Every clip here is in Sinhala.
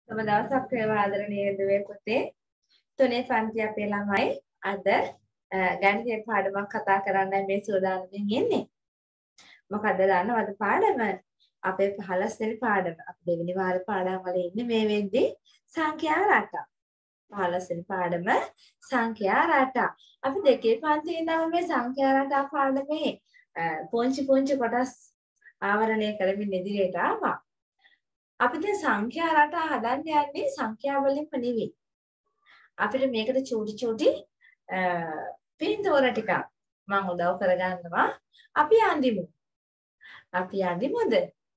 තම දවසක් වේවා ආදරණීය දුවේ පුතේ. තුනේ පන්ති අපේ ළමයි අද ගණිතය පාඩමක් කතා කරන්න මේ සූදානම්ින් ඉන්නේ. මොකද දන්නවද පාඩම? අපේ 15 වෙනි පාඩම. අපි දෙවෙනි වාරේ පාඩම් වල ඉන්නේ මේ වෙද්දී සංඛ්‍යා රටා. 15 වෙනි පාඩම සංඛ්‍යා රටා. අපි දෙකේ පන්තියේ ඉඳන් මේ සංඛ්‍යා රටා පාඩමේ පුංචි කොටස් ආවරණය කරමින් ඉදිරියට ආවා. අපි දැන් සංඛ්‍යා රටා හදන්න යන්නේ සංඛ්‍යා වලින්ම නෙවෙයි. අපිට මේකට චූටි පින්තූර ටිකක් මම උදව් කරගන්නවා. අපි අඳිමු. අපි අඳිමුද?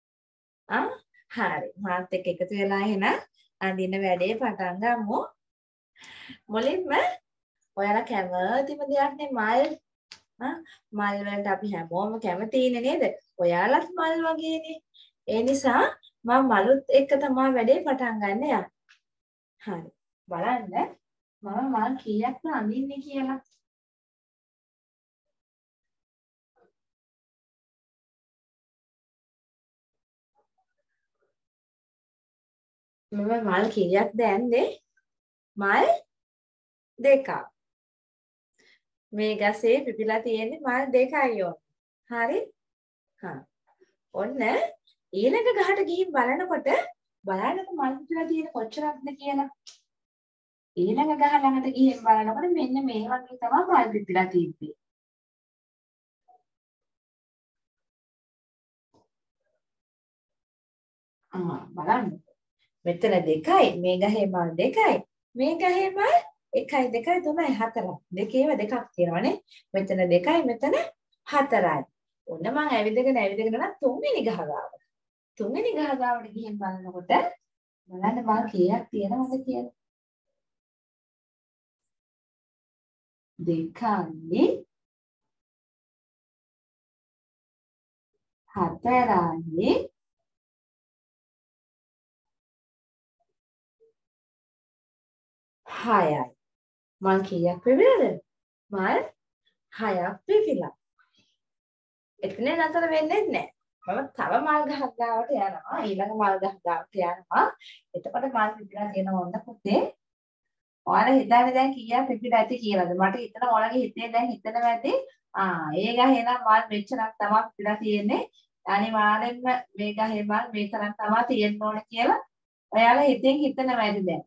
හරි. මාත් එක්ක එකතු වෙලා එහෙනම් අඳින්න වැඩේ පටන් ගමු. මුලින්ම ඔයාලා කැමතිම දෙයක් නේ මල්. මල් වලට අපි හැමෝම කැමතිනේ නේද? ඔයාලත් මල් වගේනේ. ඒ නිසා මම මලුත් එක්ක තමයි වැඩේ පටන් ගන්න යන්නේ. හරි. බලන්න මම මල් කීයක්ද අඳින්නේ කියලා. මම මල් කීයක්ද ඇන්දේ? මල් දෙකක්. මේ ගසේ පිපිලා තියෙන්නේ මල් දෙකයි ඕන. හරි? ඔන්න ඊළඟ ගහට ගිහින් බලනකොට බලන්නකො මල් පිපිලා තියෙන කොච්චරක්ද කියලා. ඊළඟ ගහ ළඟට ගිහින් බලනකොට මෙන්න මේ වගේ තමයි මල් පිපිලා තියෙන්නේ. බලන්න. මෙතන දෙකයි මේ ගහේ මල් දෙකයි. මේ ගහේ මල් 1 2 3 4. දෙකේව දෙකක් තියෙනවනේ. මෙතන දෙකයි මෙතන 4යි. ඔන්න මම ඇවිදගෙන නම් තුන්වෙනි ගහ ගාවට. තුන්වෙනි ගහ ගාවට ගිහින් බලනකොට බලන්න මල් කීයක් තියෙනවද කියලා. 2යි 4යි 6යි. මල් කීයක් පිපිලාද? මල් 6ක් පිපිලා. එතන නතර වෙන්නේ නැහැ. මම තව මල් ගහක් ගාවට යනවා. ඊළඟ මල් ගහ ගාවට යනවා. එතකොට මල් පිපිලා තියෙන ඕන පුතේ. ඔයාලා හිතන්නේ දැන් කීයක් පිපිලා ඇති කියලාද? මට හිතන ඔයාලගේ හිතේ දැන් හිතනවා ඇති. ඒ ගහේ නම් මල් මෙච්චරක් තමයි පිපිලා තියෙන්නේ. අනිවාර්යෙන්ම මේ ගහේ මල් මේ තරම් තමයි තියෙන්න ඕන කියලා ඔයාලා හිතෙන් හිතනවා ඇති දැන්.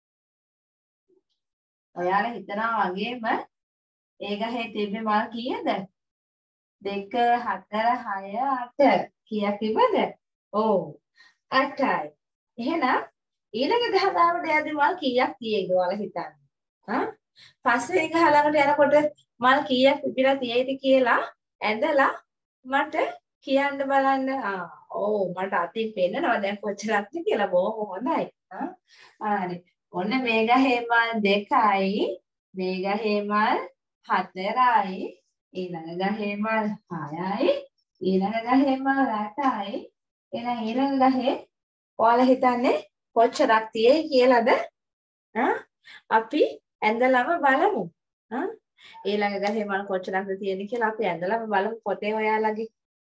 ඔයාලා හිතනවා වගේම ඒ ගහේ තිබ්බේ මල් කීයද? 2 4 6 8 කීයක් තිබ්බද? ඔව් 8යි. එහෙනම් ඊළඟ ගහ ගාවට යද්දී මල් කීයක් තියෙයිද ඔයාලා හිතන්නේ? පස්සේ ගහ ළඟට යනකොට මල් කීයක් පිපිලා තියෙයිද කියලා ඇඳලා මට කියන්න බලන්න. ඔව් මට අතින් පෙන්නනවා දැන් කොච්චරක්ද කියලා. බොහොම හොඳයි. හරි. ඔන්න මේ ගහේ මල් 2යි. මේ ගහේ මල් 4යි. ඊළඟ ගහේ මල් 6යි. ඊළඟ ගහේ මල් 8යි. එහෙනම් ඊළඟ ගහේ ඔයාලා හිතන්නේ කොච්චරක් තියෙයි කියලාද? අපි ඇඳලම බලමු. ඊළඟ ගහේ මල් කොච්චරක්ද තියෙන්නේ කියලා අපි ඇඳලම බලමු පොතේ ඔයාලගේ.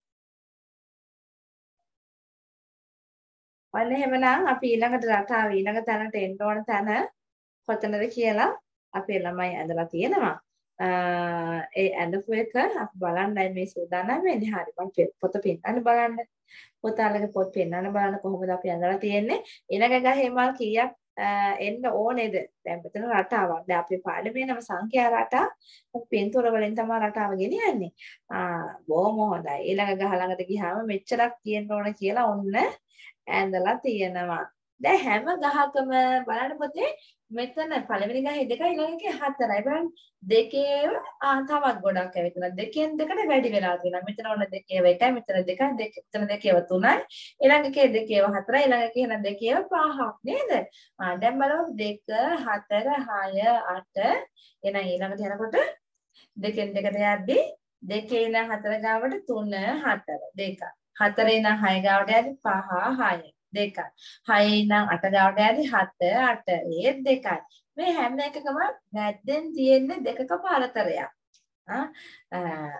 ඔන්න එහෙමනම් අපි ඊළඟට රටාව ඊළඟ තැනට එන්න ඕන තැන කොතනද කියලා අපේ ළමයි ඇඳලා තියෙනවා. ඒ ඇඳපු එක අපි බලන්නයි මේ සූදානම් වෙන්නේ. හරි මම පොත පෙන්නන්න බලන්න. පොතාලගේ පොත් පෙන්නන්න බලන්න කොහොමද අපි ඇඳලා තියෙන්නේ. ඊළඟ ගහේ මල් කීයක් එන්න ඕනේද? දැන් මෙතන රටාවක්. දැන් අපේ පාඩමේ නම සංඛ්‍යා රටා. අපි පින්තූර වලින් තමයි රටාව ගෙනියන්නේ. බොහොම හොඳයි. ඊළඟ ගහ ළඟට ගියාම මෙච්චරක් තියෙන්න ඕන කියලා ඔන්න ඇඳලා තියෙනවා. දැන් හැම ගහකම බලන්න පොතේ මෙතන පළවෙනි ගහේ 2යි ඊළඟ එකේ 4යි. බලන්න දෙකේව තවත් ගොඩක් ඇවිත්ලා දෙකෙන් දෙකට වැඩි වෙලා තියෙනවා. මෙතන ඔන්න දෙකේව 1යි මෙතන 2යි මෙතන දෙකේව 3යි ඊළඟ එකේ දෙකේව 4යි ඊළඟ එකේ එහෙනම් දෙකේව 5ක් නේද? දැන් බලමු 2 4 6 8 එහෙනම් ඊළඟට යනකොට දෙකෙන් දෙකට යද්දී දෙකේ ඉඳන් 4 ගාවට 3 4 2 4 ඉඳන් 6 ගාවට යද්දී 5 6 2 6 ඉඳන් 8 ගාවට යද්දී 7 8 ඒ 2යි. මේ හැම එකකම මැද්දෙන් තියෙන්නේ දෙකක පරතරයක්.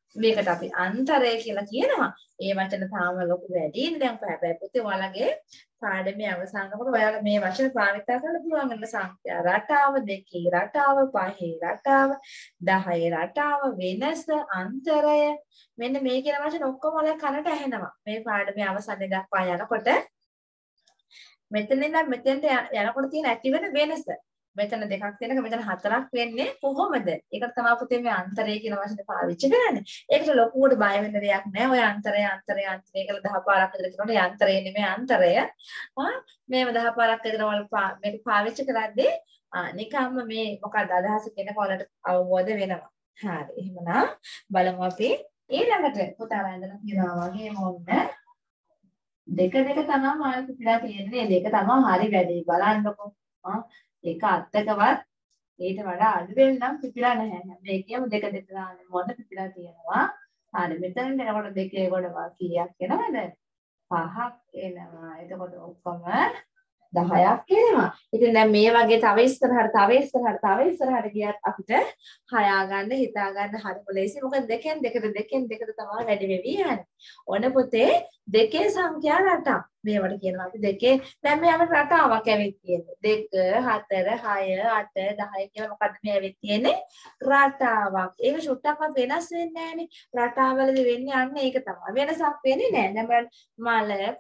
මේකට අපි අන්තරය කියලා කියනවා. ඒ වචන තාම ලොකු වැඩිනේ. දැන් හැබැයි පුතේ ඔයාලගේ පාඩමේ අවසාන කොට ඔයාලා මේ වචන භාවිත කරන්න පුළුවන් වෙන සංඛ්‍යා රටාව, දෙකේ රටාව, පහේ රටාව, 10 රටාව, වෙනස, අන්තරය මෙන්න මේ කියන වචන ඔක්කොම ඔයාලා කනට ඇහෙනවා. මේ පාඩමේ අවසානයේ දක්වා යනකොට මෙතන ඉඳන් මෙතෙන්ට යනකොට තියෙන ඇති වෙන වෙනස. මෙතන දෙකක් තියෙනක මෙතන හතරක් වෙන්නේ කොහොමද? ඒකට තමයි පුතේ මේ අන්තරය කියන වචනේ පාවිච්චි කරන්නේ. ඒකට ලොකුවට බය වෙන්න දෙයක් නැහැ. ඔය අන්තරය කියලා 10 පාරක් විතර කියනකොට ඒ අන්තරය නෙමෙයි අන්තරය. මේව 10 පාරක් විතර මේක පාවිච්චි කරද්දී නිකම්ම මේ මොකක්ද අදහස කියන කොලට අවබෝධ වෙනවා. හරි. එහෙමනම් බලමු අපි ඊළඟට පුතාලා ඉඳලා කියනවා වගේම ඔන්න දෙක තමයි මාර්ක පිටලා තියෙන්නේ. දෙක තමයි හරි වැඩි බලන්නකො. එක අත්තකවත් ඊට වඩා අඩු වෙන නම් පිපිලා නැහැ. මේකේම දෙක දාන්නේ මොන පිපිලා තියෙනවා. හරි මෙතන එනකොට දෙකේ ගොඩවල් කීයක් එනවද? 5ක් එනවා. එතකොට ඔක්කොම 10ක් එනවා. ඉතින් දැන් මේ වගේ තව ඉස්සරහට ගියත් අපිට හයා ගන්න හිතා ගන්න හරිම ලේසි. මොකද දෙකෙන් දෙකට තමයි වැඩි වෙවි යන්නේ. ඔන්න පුතේ දෙකේ සංඛ්‍යා රටා. මේවට කියනවා අපි දෙකේ දැන් මේ අපේ රටාවක් ඇවිත් තියෙන්නේ. 2 4 6 8 10 කියලා මොකද්ද මේ ඇවිත් තියෙන්නේ? රටාවක්. ඒක ෂුට්ටක්වත් වෙනස් වෙන්නේ නැහනේ. රටාවලදී වෙන්නේ අන්න ඒක තමයි. වෙනසක් වෙන්නේ නැහැ. දැන්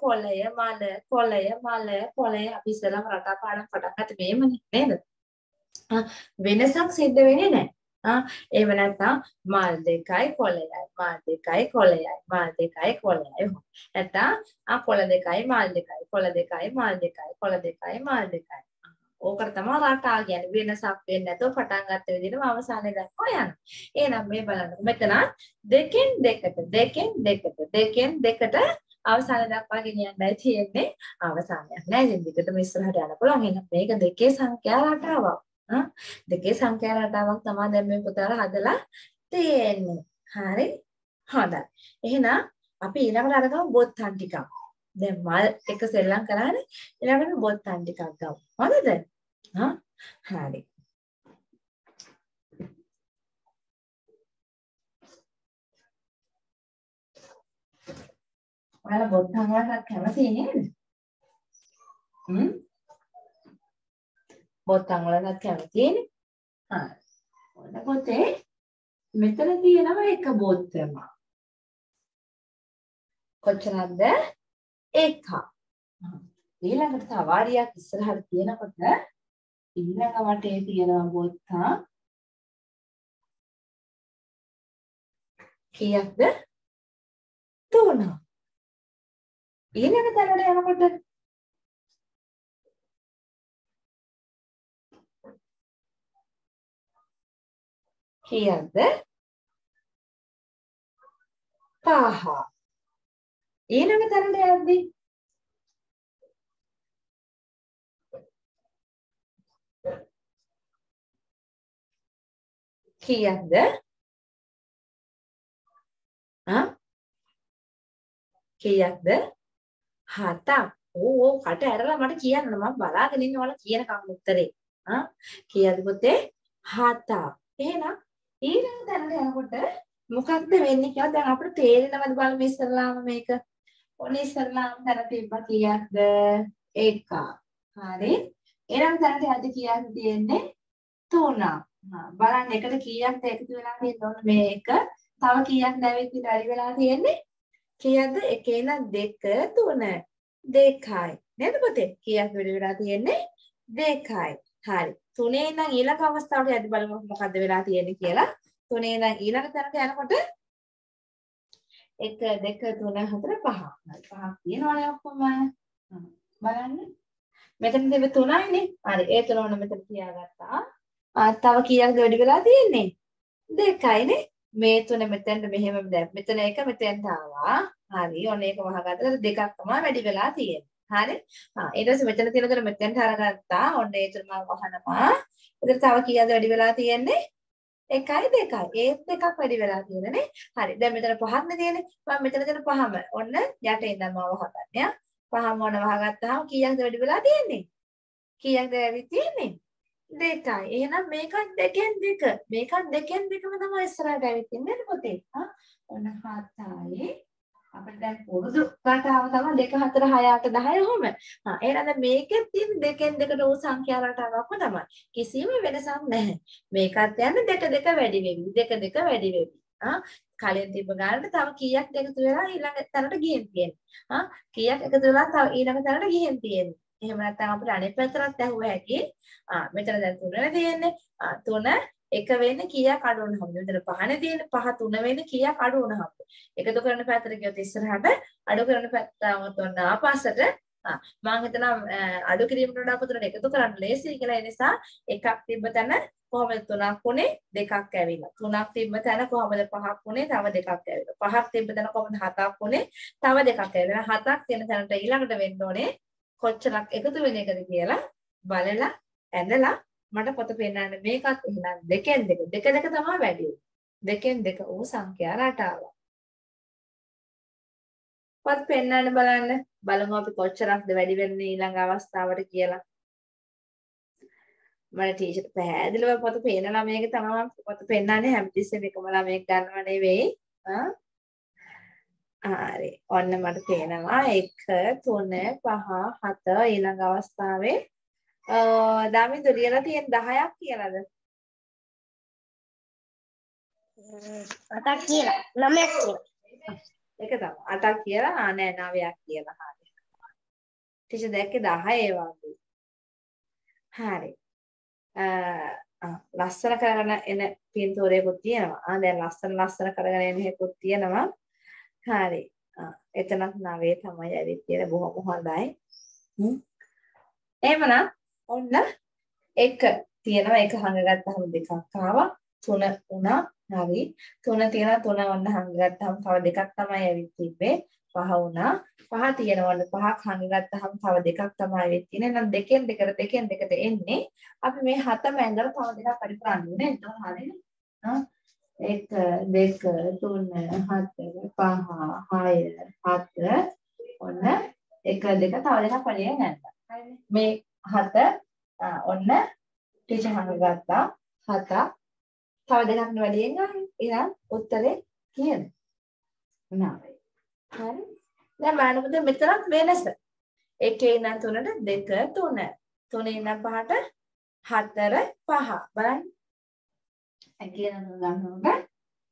කොළය අපි ඉස්සෙල්ලාම රටා පාඩම් පටන් ගත්තේ මේමනේ නේද? වෙනසක් සිද්ධ වෙන්නේ නැහැ. එහෙම නැත්නම් මල් දෙකයි කොළයයි නැත්නම් කොළ දෙකයි මල් දෙකයි. ඕකට තමයි රටා කියන්නේ. වෙනසක් වෙන්නේ නැතුව පටන් ගත්ත විදිහටම අවසානයේ දක්වා යනවා. එහෙනම් මේ බලන්න. මෙතන දෙකෙන් දෙකට අවසානයේ දක්වා ගෙනියන්නයි තියෙන්නේ. අවසානයක් නෑ. ඉතින් දෙකටම ඉස්සරහට යන්න පුළුවන්. එහෙනම් මේක දෙකේ සංඛ්‍යා රටාවක්. දෙකේ සංඛ්‍යා රටාවක් තමයි දැන් මේ පුතාලා හදලා තියෙන්නේ. හරි. හොඳයි. එහෙනම් අපි ඊළඟට අරගමු බොත්තම් ටිකක්. දැන් මල් එක සෙල්ලම් කරානේ. ඊළඟට බොත්තම් ටිකක් ගමු. හොඳද? හරි. ඔයාලා බොත්තම් වලට කැමති නේද? බොත්තම් වලට කැමතිනේ. හරි. ඔන්න පොතේ මෙතන තියෙනවා එක බොත්තම. කොච්චරද? එකක්. ඊළඟට තවාරියක් ඉස්සරහට තියෙනකොට ඊළඟ වටේ තියෙනවා බොත්තම් කීයක්ද? 3. ඊළඟ තැනට යනකොට කීයක්ද? 5. ඊළඟ තැනට යද්දී කීයක්ද? කීයක්ද? 7ක්. ඕ කට ඇරලා මට කියන්න මම බලාගෙන ඉන්න ඔයාලා කියන කම් උත්තරේ. කීයද පුතේ? 7ක්. එහෙනම් ඊළඟ තැනට යනකොට මොකක්ද වෙන්නේ කියලා දැන් අපිට තේරෙනවද බලමු ඉස්සරලාම මේක. ඔන්න ඉස්සරලාම තැන තිබ්බා කීයක්ද? 1ක්. හරි. ඊළඟ තැනට යද්දි කීයක්ද තියෙන්නේ? 3ක්. බලන්න එකට කීයක්ද එකතු වෙලා තියෙන්නේ ඔන්න මේක. තව කීයක්ද ඇවිත් වැඩි වෙලා තියෙන්නේ? කීයක්ද? 1 ඉඳන් 2 3 2යි. නේද පුතේ? කීයක් වැඩි වෙලා තියෙන්නේ? 2යි. හරි. 3 ඉඳන් ඊළඟ අවස්ථාවට යද්දි බලමු මොකද්ද වෙලා තියෙන්නේ කියලා. 3 ඉඳන් ඊළඟ තැනට යනකොට 1 2 3 4 5. හරි. 5ක් තියෙනවානේ ඔක්කොම. බලන්න. මෙතන තිබෙ 3යිනේ. හරි. ඒ 3 ඕන මෙතන තියාගත්තා. තව කීයක්ද වැඩි වෙලා තියෙන්නේ? 2යිනේ. මේ 3 මෙතෙන්ට මෙහෙම දැන් මෙතන එක මෙතෙන්ට ආවා. හරි. ඔන්න ඒක වහගත්තට දෙකක් තමයි වැඩි වෙලා තියෙන්නේ. හරි. ඊට පස්සේ මෙතන තියෙන දේ මෙතෙන්ට අරගත්තා. ඔන්න ඒ 3 මම වහනවා. එතන තව කීයක්ද වැඩි වෙලා තියෙන්නේ? 1යි 2යි. ඒත් දෙකක් වැඩි වෙලා තියෙනනේ. හරි. දැන් මෙතන 5ක් නේ තියෙන්නේ. මම මෙතන තියෙන 5ම ඔන්න යට ඉඳන් මම වහගන්නවා. 5ම ඔන්න වහගත්තාම කීයක්ද වැඩි වෙලා තියෙන්නේ? කීයක්ද ඇවිත් තියෙන්නේ? දෙකයි. එහෙනම් මේකත් දෙකෙන් දෙක. මේකත් දෙකෙන් දෙකම තමයි ඉස්සරහට ඇවිත් ඉන්නේ නේද පුතේ? ඔන්න 7යි. අපිට දැන් පුරුදු රටාව තමයි 2 4 6 8 10 ඔහොම. එහෙනම් දැන් මේකෙත් තියෙන දෙකෙන් දෙකට වූ සංඛ්‍යා රටාවක්ම තමයි. කිසිම වෙනසක් නැහැ. මේකත් යන්නේ දෙක දෙක වැඩි වෙවි. දෙක දෙක වැඩි වෙවි. කලින් තිබ්බ ගානට තව කීයක් එකතු වෙලා ඊළඟ තැනට ගිහින් තියෙන්නේ. කීයක් එකතු වෙලා තව ඊළඟ තැනට ගිහින් තියෙන්නේ. එහෙම නැත්නම් අපිට අනිත් පැත්තට ඇහුව හැකි. මෙතන දැන් 3නේ තියෙන්නේ. 3 එක වෙන්නේ කීයක් අඩු වුණාමද? මෙතන 5නේ තියෙන්නේ. 5 3 වෙන්නේ කීයක් අඩු වුණාමද? එකතු කරන පැත්තට ගියොත් ඉස්සරහට අඩු කරන පැත්තට આવොත් ඔන්න ආපස්සට මම හිතනවා අඩු කිරීමට වඩා පුතට එකතු කරන්න ලේසියි කියලා. ඒ නිසා එකක් තිබ්බ තැන කොහොමද 3ක් උනේ? දෙකක් ඇවිල්ලා. 3ක් තිබ්බ තැන කොහොමද 5ක් උනේ? තව දෙකක් ඇවිල්ලා. 5ක් තිබ්බ තැන කොහොමද 7ක් උනේ? තව දෙකක් ඇවිල්ලා. 7ක් තියෙන තැනට ඊළඟට වෙන්න ඕනේ කොච්චරක් එකතු වෙන එකද කියලා බලලා ඇඳලා මට පොත පෙන්නන්න. මේකත් එහෙනම් දෙකෙන් දෙක දෙක දෙක තමයි වැඩි වෙන්නේ. දෙකෙන් දෙක ඕ සංඛ්‍යා රටාව. පොත් පෙන්නන්න බලන්න. බලමු අපි කොච්චරක්ද වැඩි වෙන්නේ ඊළඟ අවස්ථාවට කියලා. මට ටීචර් පැහැදිලිව පොත පේන ළමයෙක් තමයි මම පොත පෙන්නන්නේ. හැමතිස්සෙම එකම ළමයෙක් ගන්නව නෙවෙයි. හරි. ඔන්න මට පේනවා 1 3 5 7 ඊළඟ අවස්ථාවේ දාමින්දු ලියලා තියෙන 10ක් කියලාද? 8ක් කියලා 9ක් කියලා. ඒක තමයි 8ක් කියලා නෑ 9ක් කියලා. හරි. ටීචර් දැක්කේ 10 ඒ වගේ. හරි. ලස්සන කරගෙන එන පින්තූරයකුත් තියෙනවා. දැන් ලස්සන කරගෙන එන එකකුත් තියෙනවා. හරි. එතනත් 9 තමයි ඇවිත් තියෙන්නේ. බොහොම හොඳයි. එහෙමනම් ඔන්න 1 තියෙනවා. 1 හංගගත්තාම 2ක් ආවා. 3 වුණා. හරි. 3 තියෙනවා. 3 ඔන්න හංගගත්තාම තව 2ක් තමයි ඇවිත් තිබ්බේ. 5 වුණා. 5 තියෙනවා. 5ක් හංගගත්තාම තව 2ක් තමයි ඇවිත් තියෙන්නේ. එහෙනම් දෙකෙන් දෙකට එන්නේ. අපි මේ 7ම ඇඟලා තව 2ක් අඩු කරන්න ඕනේ. එතකොට හරියනේ. 1 2 3 4 5 6 7 ඔන්න 1 2 තව 2ක් පළියෙන් නැත්තා. හරිනේ. මේ 7 ඔන්න ටීචර් හංගගත්තා. 7ක් තව දෙකක් වැඩියෙන් ගන්න. එහෙනම් උත්තරේ කීයද? 9. හරි. දැන් බලන්න පුතේ මෙතනත් වෙනස. 1 ඉඳන් 3ට 2 3. 3 ඉඳන් 5ට 4 5. බලන්න. 1 ඉඳන් 3 ගන්නකොට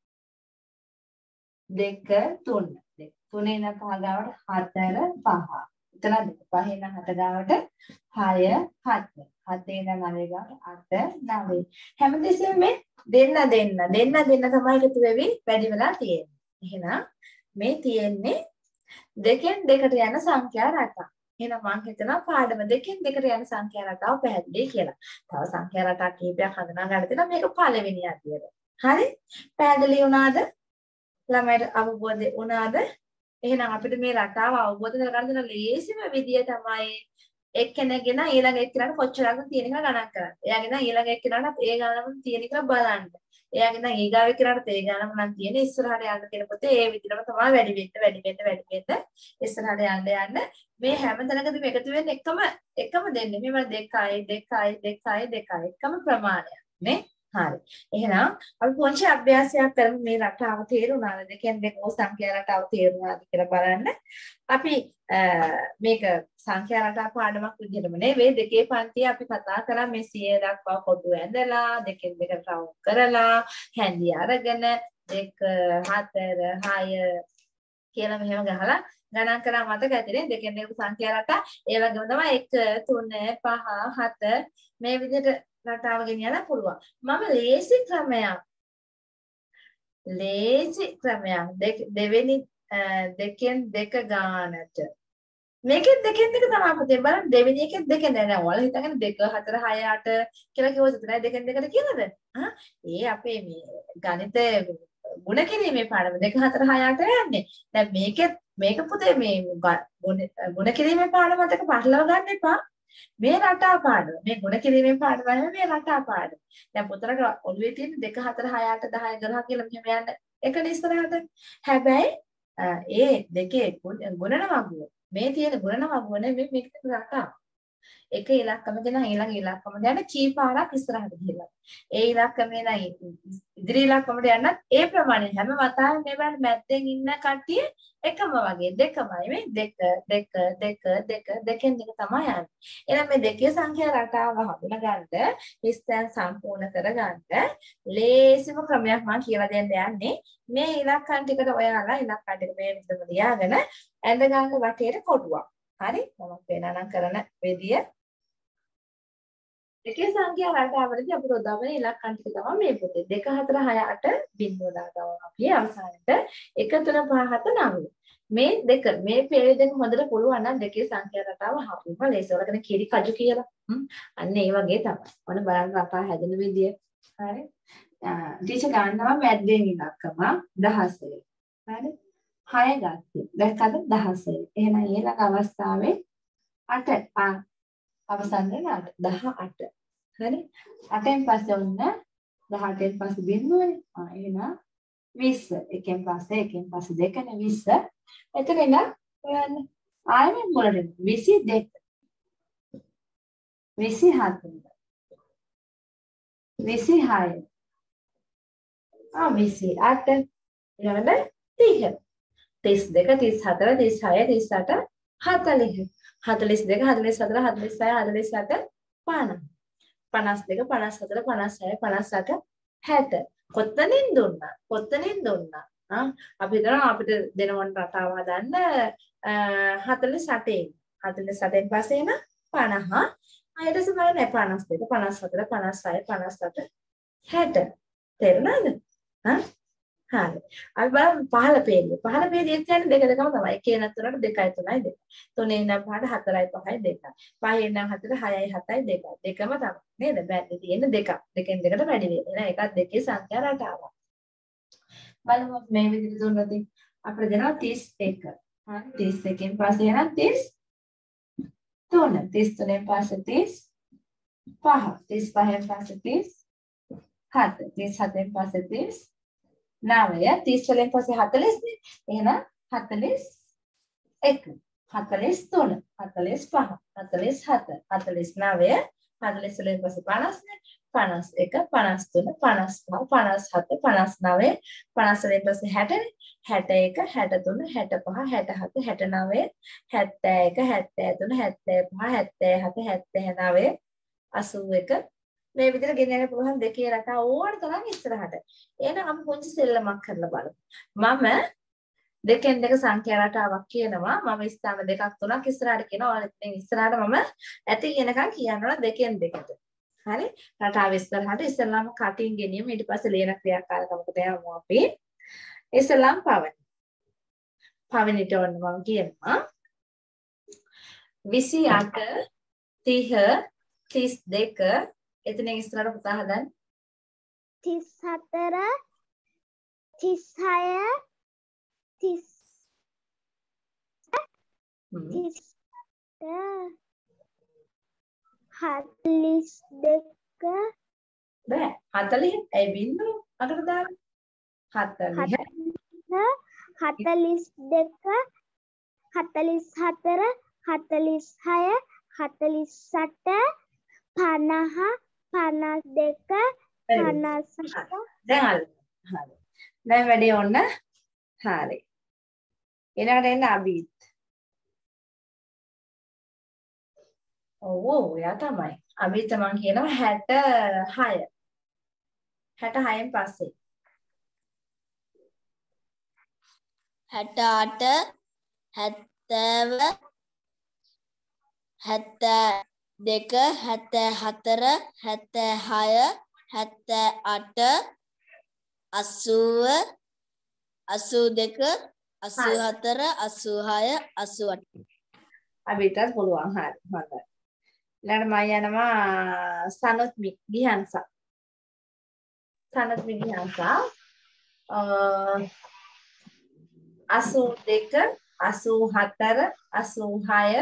2 3. 3 ඉඳන් 5 ගාවට 4 5. එතන 5 ඉඳන් 7 ගාවට 6 7. 7 ඉඳන් 9 ගාවට 8 9. හැමදෙස්සෙම මේ දෙන්න තමයි එකතු වෙවි වැඩි වෙලා තියෙන්නේ. එහෙනම් මේ තියෙන්නේ දෙකෙන් දෙකට යන සංඛ්‍යා රටාව. එහෙනම් මම හිතනවා පාඩම දෙකෙන් දෙකට යන සංඛ්‍යා රටාව පැහැදිලි කියලා. තව සංඛ්‍යා රටා කීපයක් හඳුනා ගන්න තියෙනවා. මේක පළවෙනි අදියර. හරි? පැහැදිලි වුණාද? ළමයට අවබෝධ වුණාද? එහෙනම් අපිට මේ රටාව අවබෝධ කරගන්න දෙන ලේසිම විදිය තමයි එක්කෙනෙක්ගෙන ඊළඟ එක්කෙනාට කොච්චරක්ද තියෙන එක ගණන් කරන්න. එයාගෙන ඊළඟ එක්කෙනාට ඒ ගණනම තියෙන එක බලන්න. එයාගෙන ඊගාව එක්කෙනාට ඒ ගණනම නම් තියෙන ඉස්සරහට යන්න කියන පොතේ ඒ විදිහටම තමයි වැඩි වෙන්න ඉස්සරහට යන්න මේ හැම තැනකදීම එකතු වෙන්නේ එකම දෙන්නේ. මේවල 2 එකම ප්‍රමාණයක් නේ. හරි. එහෙනම් අපි පොන්චි අභ්‍යාසයක් කරමු මේ රටාව තේරුණාද? දෙකෙන් දෙක සංඛ්‍යා රටාව තේරුණාද කියලා බලන්න. අපි මේක සංඛ්‍යා රටා පාඩමක් විදිහටම නෙවෙයි දෙකේ පන්තිය අපි කතා කරා මේ 100 දක්වා කොටු ඇඳලා දෙකෙන් දෙකට රවුම් කරලා හැන්දි අරගෙන 2 4 6 කියලා මෙහෙම ගහලා ගණන් කරා මතක ඇතිනේ දෙකෙන් දෙක සංඛ්‍යා රටා ඒ වගේම තමයි 1 3 5 7 මේ විදිහට රටාව ගෙනියන්න පුළුවන්. මම ලේසි ක්‍රමයක් දෙවෙනි දෙකෙන් දෙක ගානට මේකෙන් දෙකෙන් දෙක තමයි පුතේ බලන්න දෙවෙනි එකෙන් දෙකෙන් නෑ ඔයාලා හිතගෙන 2 4 6 8 කියලා කිව්වොත් නෑ දෙකෙන් දෙකට කියලාද? ඒ අපේ මේ ගණිත ගුණ කිරීමේ පාඩම 2 4 6 8 යන්නේ. දැන් මේක පුතේ මේ ගුණ කිරීමේ පාඩම අතක පටලව ගන්න එපා. මේ රටා පාඩම මේ ගුණ කිරීමේ පාඩම නෙමෙයි මේ රටා පාඩම. දැන් පුතලට ඔළුවේ තියෙන 2 4 6 8 10 11 කියලා මෙහෙම යන්න එකනේ ඉස්සරහට. හැබැයි ඒ දෙකේ ගුණන වගුව මේ තියෙන ගුණන වගුව නෙමෙයි මේක රටා. එක ඉලක්කමක නම් ඊළඟ ඉලක්කම යන කී පාරක් ඉස්සරහට ගිහිල්ලා. ඒ ඉලක්කමේ නම් ඉදිරි ඉලක්කමට යන්නත් ඒ ප්‍රමාණය හැම වතාවෙම මේ බලන්න මැද්දෙන් ඉන්න කට්ටිය එකම වගේ දෙකමයි මේ දෙක දෙකෙන් දෙක තමයි යන්නේ. එහෙනම් මේ දෙකේ සංඛ්‍යා රටාව හඳුනගන්න හිස්තැන් සම්පූර්ණ කරගන්න ලේසිම ක්‍රමයක් මම කියලා දෙන්න යන්නේ. මේ ඉලක්කම් ටිකට ඔයාලා ඉලක්කම් ටික මේ විදිහටම ලියාගෙන ඇඳ ගන්න වටේට කොටුවක්. හරි? මම පේනනම් කරන විදිය එකේ සංඛ්‍යා රටාවලදී අපිට උදා වෙන ඉලක්කම් ටික තමයි මේ පොතේ 2 4 6 8 බිංදුව දාගමු අපි අවසානට 1 3 5 7 9 මේ දෙක මේ පේජෙන් හොඳට පුළුවන් නම් දෙකේ සංඛ්‍යා රටාව හරිම ලේසි. ඔයාලගෙන කිරි කජු කියලා. අන්න ඒ වගේ තමයි. ඔන්න බලන්න රටා හැදෙන විදිය. හරි? ටීචර් ගන්නවා මැද්දෙන් ඉලක්කම 16. හරි? 6 ගත්තේ. දැක්කද 16. එහෙනම් ඊළඟ අවස්ථාවේ 8 අවසන් වෙන 18. හරි 8න් පස්සේ ඔන්න 18න් පස්සේ බිඳුවනේ. එහෙනම් 20. එකෙන් පස්සේ 2නේ 20. එතන ඉඳන් ඔයන්න ආයෙත් මුලට 22. 27. 26. 28. ඊළඟට 30. 32 34 36 38 40. 42 44 46 47 50. 52 54 56 57 60. කොතනින් දුන්නා අපි හිතනවා අපිට දෙනවන් රටාව හදන්න 48 48න් පස්සේ එන 50 ඊට සමාන නැහැ 52 54 56 57 60 තේරුණාද හරි අපි බලමු 15 පේජය 15 පේජය කියන්නේ දෙක දෙකම තමයි එකේ නම් 3ට 2යි 3යි 2 3 නම් 5ට 4යි 5යි 2 5 නම් 4ට 6යි 7යි 2 දෙකම තමයි නේද බෑග් තියෙන දෙකක් දෙකෙන් දෙකට වැඩි වෙනවා එහෙනම් එකක් දෙකේ සංඛ්‍යා රටාවක් බලමු මේ විදිහට දුන්නොත් අපිට දෙනවා 31 හරි 31න් පස්සේ එනවා 33 33න් පස්සේ 35 35න් පස්සේ 37 37න් පස්සේ 30 9 30 වලින් පස්සේ 40 එහෙනම් 41 43 45 47 49 40 වලින් පස්සේ 50 51 53 55 57 59 50 වලින් පස්සේ 60 61 63 65 67 69 71 73 75 77 79 81 මේ විදිහට ගෙනියන්න පුළුවන් දෙකේ රටා ඕන තරම් ඉස්සරහට. එහෙනම් අපි පුංචි සෙල්ලමක් කරලා බලමු. මම දෙකෙන් දෙක සංඛ්‍යා රටාවක් කියනවා. මම ස්ථාන දෙකක් තුනක් ඉස්සරහට කියනවා. ඔයාලා ඉතින් ඉස්සරහට මම ඇති කියනකම් කියනවා දෙකෙන් දෙකට. හරි? රටාව ඉස්සරහට ඉස්සෙල්ලාම කටින් ගෙනියමු. ඊට පස්සේ ලියන ක්‍රියාකාරකමකට යමු අපි. ඉස්සෙල්ලාම පවනි. පවනිට ඔන්න මම කියනවා 28 30 32 එතනින් ඉස්සරහට පුතා හදන්න 34 36 42 බෑ 40 ඇයි බින්දුව අකට දාන්න 40 42 44 46 48 50 52 57 දැන් හරි දැන් වැඩේ ඔන්න හරි ඊළඟට එන්න අභිත් ඔව් ඔයා තමයි අභිත් මං කියනවා 66 66න් පස්සේ 68 70 72 74 76 78 80 82 84 86 88 අභිතත් පුළුවන් හරි හොඳයි ඊළඟට මම යනවා සනොත් මිගිහන්සා සනොත් මිගිහන්සා 82 84 86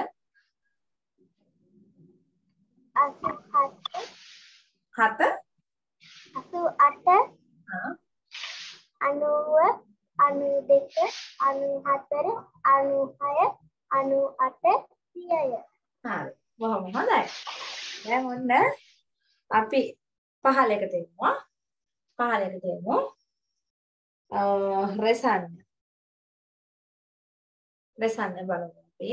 7 88 90 92 94 96 98 30 හරි බොහොම හොඳයි. දැන් ඔන්න අපි 15කට එමු. 15කට එමු. රෙසන්න. රෙසන්න බලමු අපි.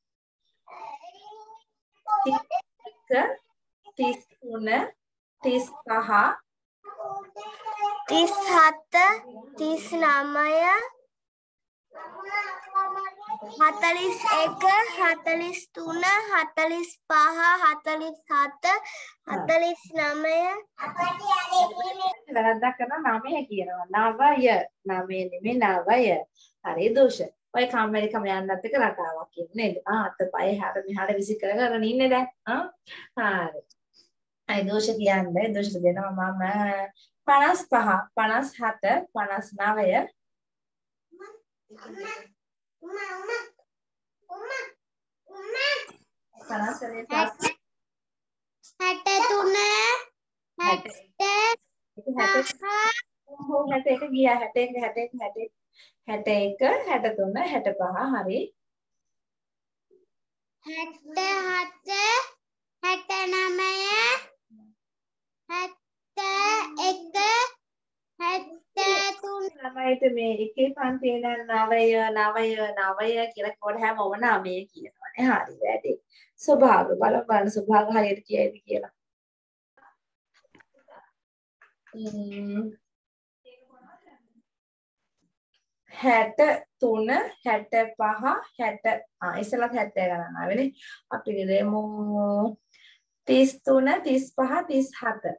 31 33 35 වැරද්දක් කරනවා 9 කියනවා. නවය. 9 නෙමෙයි නවය. හරි දෝෂ. ඔය කම්මැලිකම යන්නත් එක රටාවක් කියන්නේ නේද? අතපය හැර මෙහාට විසි කරගෙන ඉන්නේ දැන්. හරි. අය දෝෂ කියන්නේ දෝෂ දෙනවා මම 55 57 59 61 ගියා 61 63 65 හරි 67 මේ එකේ පන්තියේ නවය කියලා කිව්වට හැමෝම 9 කියනවානේ. හරි වැඩි. ස්වභාව බලන්න ස්වභාව හරියට කියයිද කියලා. 63 65 60 ඉස්සෙල්ලා 70 ගණන් ආවෙනේ. අපි දෙමු 33 35 37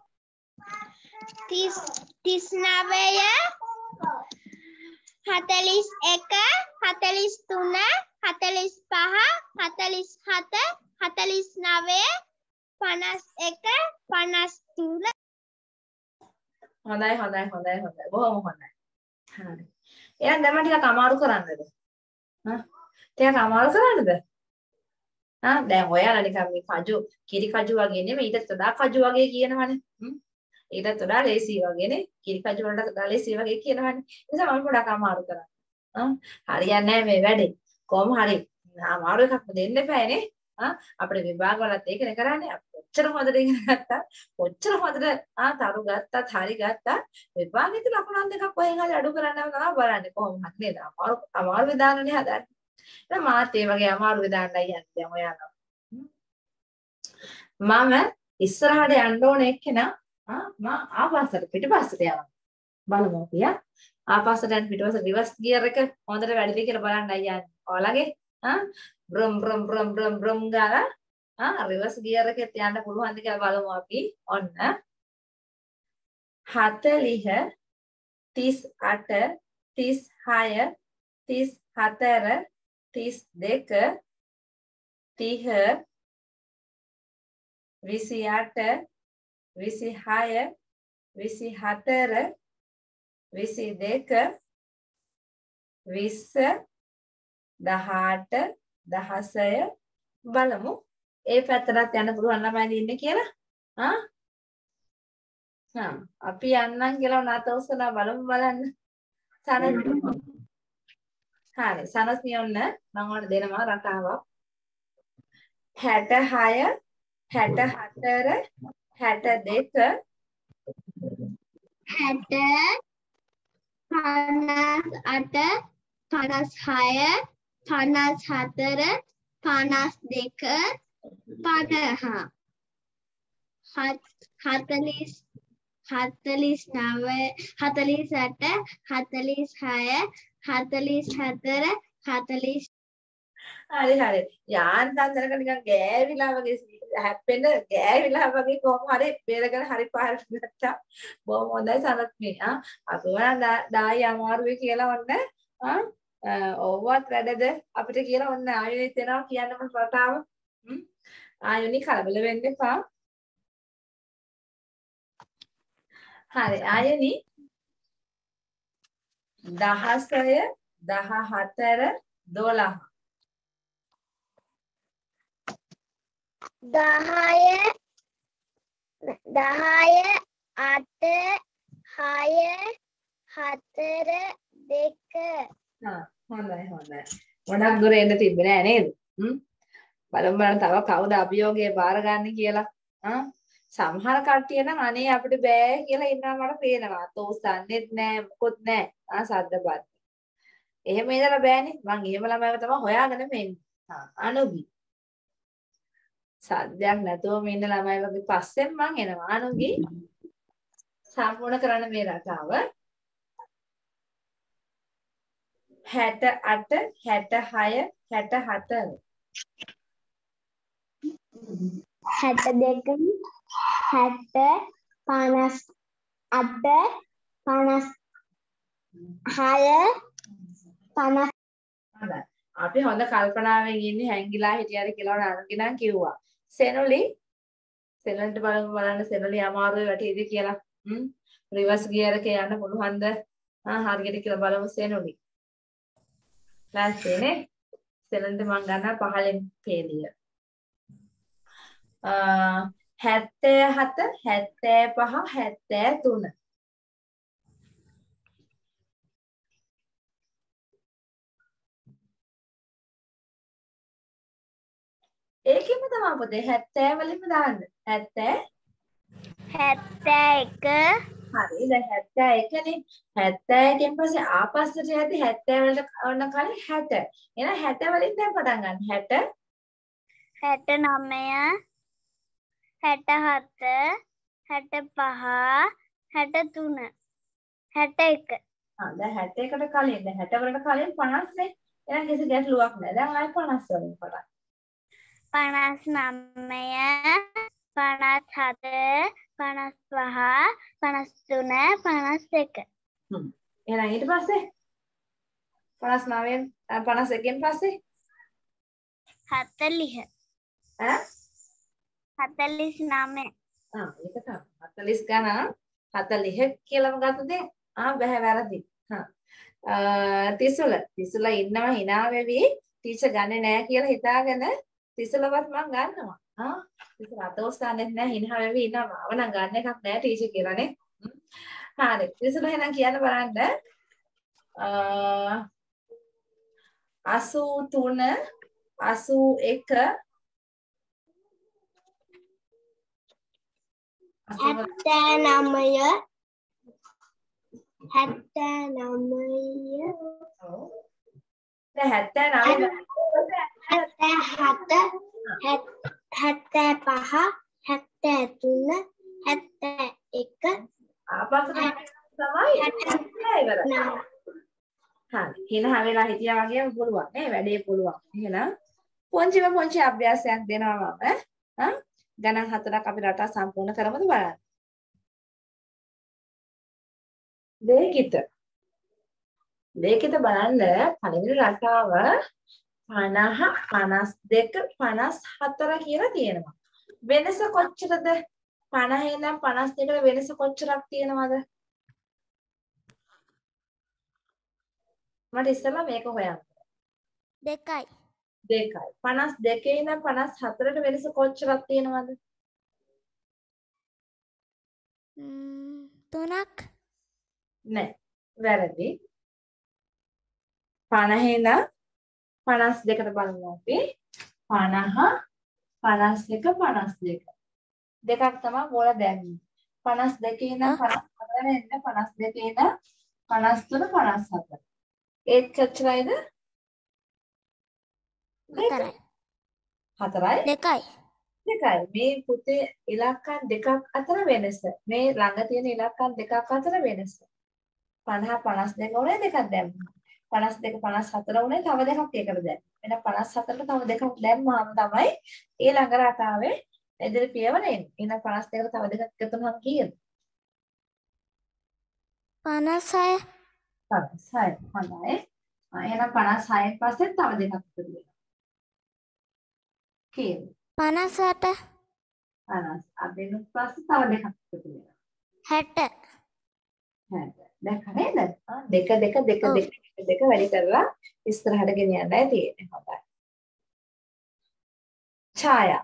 හොඳයි. බොහොම හොඳයි. හරි. එහෙනම් දැන් මම ටිකක් අමාරු කරන්නද? ටිකක් අමාරු කරන්නද? දැන් ඔයාලා නිකන් මේ කජු කිරි කජු වගේ නෙමෙයි ඊටත් වඩා කජු වගේ කියනවනේ. ඊටත් වඩා ලේසි වගේනේ. කිරි කජු වලට වඩා ලේසි වගේ කියනවනේ. ඒ නිසා මම පොඩක් අමාරු කරා. හරියන්නේ නැහැ මේ වැඩේ. කොහොම හරි අමාරු එකක්ම දෙන්න එපානේ. අපේ විභාග වලත් ඒකනේ කරන්නේ. කොච්චර හොඳට ඉගෙන ගත්තා. කොච්චර හොඳට තරු ගත්තත් හරි ගත්තා. විභාගෙදි ලකුණක් දෙකක් කොහෙන් හරි අඩු කරන්නම තමයි බලන්නේ. කොහොම හරි නේද? අමාරු විධානනේ හදන්නේ. දැන් මාත් ඒ වගේ අමාරු විධානයි යන්නේ දැන් ඔයාලා. මම ඉස්සරහට යන්න ඕන එක්කෙනා මම ආපස්සට පිටිපස්සට යනවා. බලමු අපි ආපස්සට යන පිටිපස්ස රිවර්ස් ගියර් එක හොඳට වැඩිද කියලා බලන්නයි යන්නේ. ඔයාලගේ බ්‍රම් බ්‍රම් බ්‍රම් බ්‍රම් බ්‍රම් ගාලා රිවර්ස් ගියර් එකෙත් යන්න පුළුවන්ද කියලා බලමු අපි. ඔන්න 40 38 36 34 32 30 28 26 24 22 20 18 16 බලමු ඒ පැත්තට යන්න පුළුවන් ළමයි ඉන්නේ කියලා. අපි යන්නම් කියලා නැත උසලා බලන්න. හරි සනස්මිය ඔන්න මම ඔයාලට දෙනවා රටාවක් 66 64 62 60 58 56 54 52 50 49 48 46 44 40 හරි යාන්තම් දැනක නිකන් ගෑවිලා වගේ හැප්පෙන්න ගෑවිලා වගේ කොහොම හරි බේරගෙන හරි පාරට ගත්තා. බොහොම හොඳයි සනත්මි. අපි වරන් ඩායි අමාරුයි කියලා ඔන්න ඕවත් වැඩද අපිට කියලා ඔන්න ආයෙත් එනවා කියන්නම රටාව. ආයෙනි කලබල වෙන්න එපා. හරි ආයෙනි 16 14 12 10 8 6 4 2 හොඳයි. ගොඩක් දුර එන්න තිබ්බේ නෑ නේද? බලමු බලන්න තව කවුද අභියෝගයේ බාරගන්නේ කියලා. සමහර කට්ටිය නම් අනේ අපිට බෑ කියලා ඉන්නවා මට පේනවා. තෝසන්නේත් නෑ මොකොත් නෑ. සද්දපත්. එහෙම ඉඳලා බෑනේ. මං එහෙම ළමයිව තමයි හොයාගෙන මෙන්නේ. අනුගි. සද්දයක් නැතුවම ඉන්න ළමයි වගේ පස්සෙන් මං එනවා. අනුගි. සම්පූර්ණ කරන්න මේ රටාව. 68 66 64 62 60 58 56 50 හොඳයි. අපි හොඳ කල්පනාවෙන් ඉන්නේ හැංගිලා හිටියද කියලා අනුගි නම් කිව්වා. සෙනුලි සෙනලට බලන්න සෙනලි අමාරුවේ වැටේද කියලා. රිවර්ස් ගියර් එකේ යන්න පුළුවන්ද? හරියට කියලා බලමු සෙනුලි. ලෑස්තිනේ? සෙනලට මම ගන්නවා 15 පේලිය. 77 75 73 ඒකෙම තමයි පොතේ 70 වලින්ම දාන්න 70 71 හරි දැන් 71නේ 71න් පස්සේ ආපස්සට යද්දි 70 වලට වන්න කලින් 60 එහෙනම් 60 වලින් දැන් පටන් ගන්න 60 69 67 65 63 61 දැන් 61ට කලින් දැන් 60 වලට කලින් 50 නේ එහෙනම් කිසි ගැටලුවක් නැහැ දැන් ආයෙ 50 වලින් පටන් 59 57 55 53 51 එහෙනම් ඊට පස්සේ 59න් 51න් පස්සේ 40 49 ඒක තමයි 40 ගණන් 40 කියලාම ගත්තද බෑ වැරදි තිසුල ඉන්නවා hina වෙවි ටීචර් ගන්නෙ නෑ කියලා හිතාගෙන තිසුලවත් මම ගන්නවා තිසුල අතෝස්ථානෙත් නෑ hina වෙවි ඉන්නවා මාව නම් ගන්න එකක් නෑ ටීචර් කියලානේ හරි තිසුල එහෙනම් කියන්න බලන්න 83 81 79 හිනා වෙලා හිටියා වගේම පුළුවන් නේ වැඩේ පුළුවන්. එහෙනම් පොන්චි අභ්‍යාසයක් දෙනවා මම. ගණන් 4ක් අපි රටා සම්පූර්ණ කරමුද බලන්න. ලේඛිත බලන්න පළවෙනි රටාව 50 52 54 කියලා තියෙනවා. වෙනස කොච්චරද? 50 ඉඳන් 52ට වෙනස කොච්චරක් තියෙනවද? මට ඉස්සෙල්ලා මේක හොයන්න. 2යි. 52 ඉඳන් 54ට වෙනස කොච්චරක් තියෙනවද? 3ක්. නෑ. වැරදි. 50 ඉඳන් 52ට බලමු අපි. 50 52 52. දෙකක් තමයි මොළ දැම්මේ. 52 ඉඳන් 54 එන්න 52 ඉඳන් 53 54. ඒත් කොච්චරයිද? 4යි. 4යි. 2යි. මේ පුතේ ඉලක්කම් දෙකක් අතර වෙනස. මේ ළඟ තියෙන ඉලක්කම් දෙකක් අතර වෙනස. 50 52 උනේ දෙකක් දැම්මා. 52 54 උනේ තව දෙකක් ඒකට දැම්මා. එන 54ට තව දෙකක් දැම්මාම තමයි ඊළඟ රටාවේ ඉදිරි පියවර එන්නේ. එහෙනම් 52ට තව දෙකක් එකතු වුණාම කීයද? 56. 56. හොඳයි. එහෙනම් 56න් පස්සේ තව දෙකක් එකතු වෙනවා. කීයද? 58. 50. අදිනුත් පස්සේ තව දෙකක් එකතු වෙනවා. 60. 60. දැන් හරියද? දෙක වැඩි කරලා ඉස්සරහට ගෙන යන්නයි තියෙන්නේ. හොඳයි. ඡායා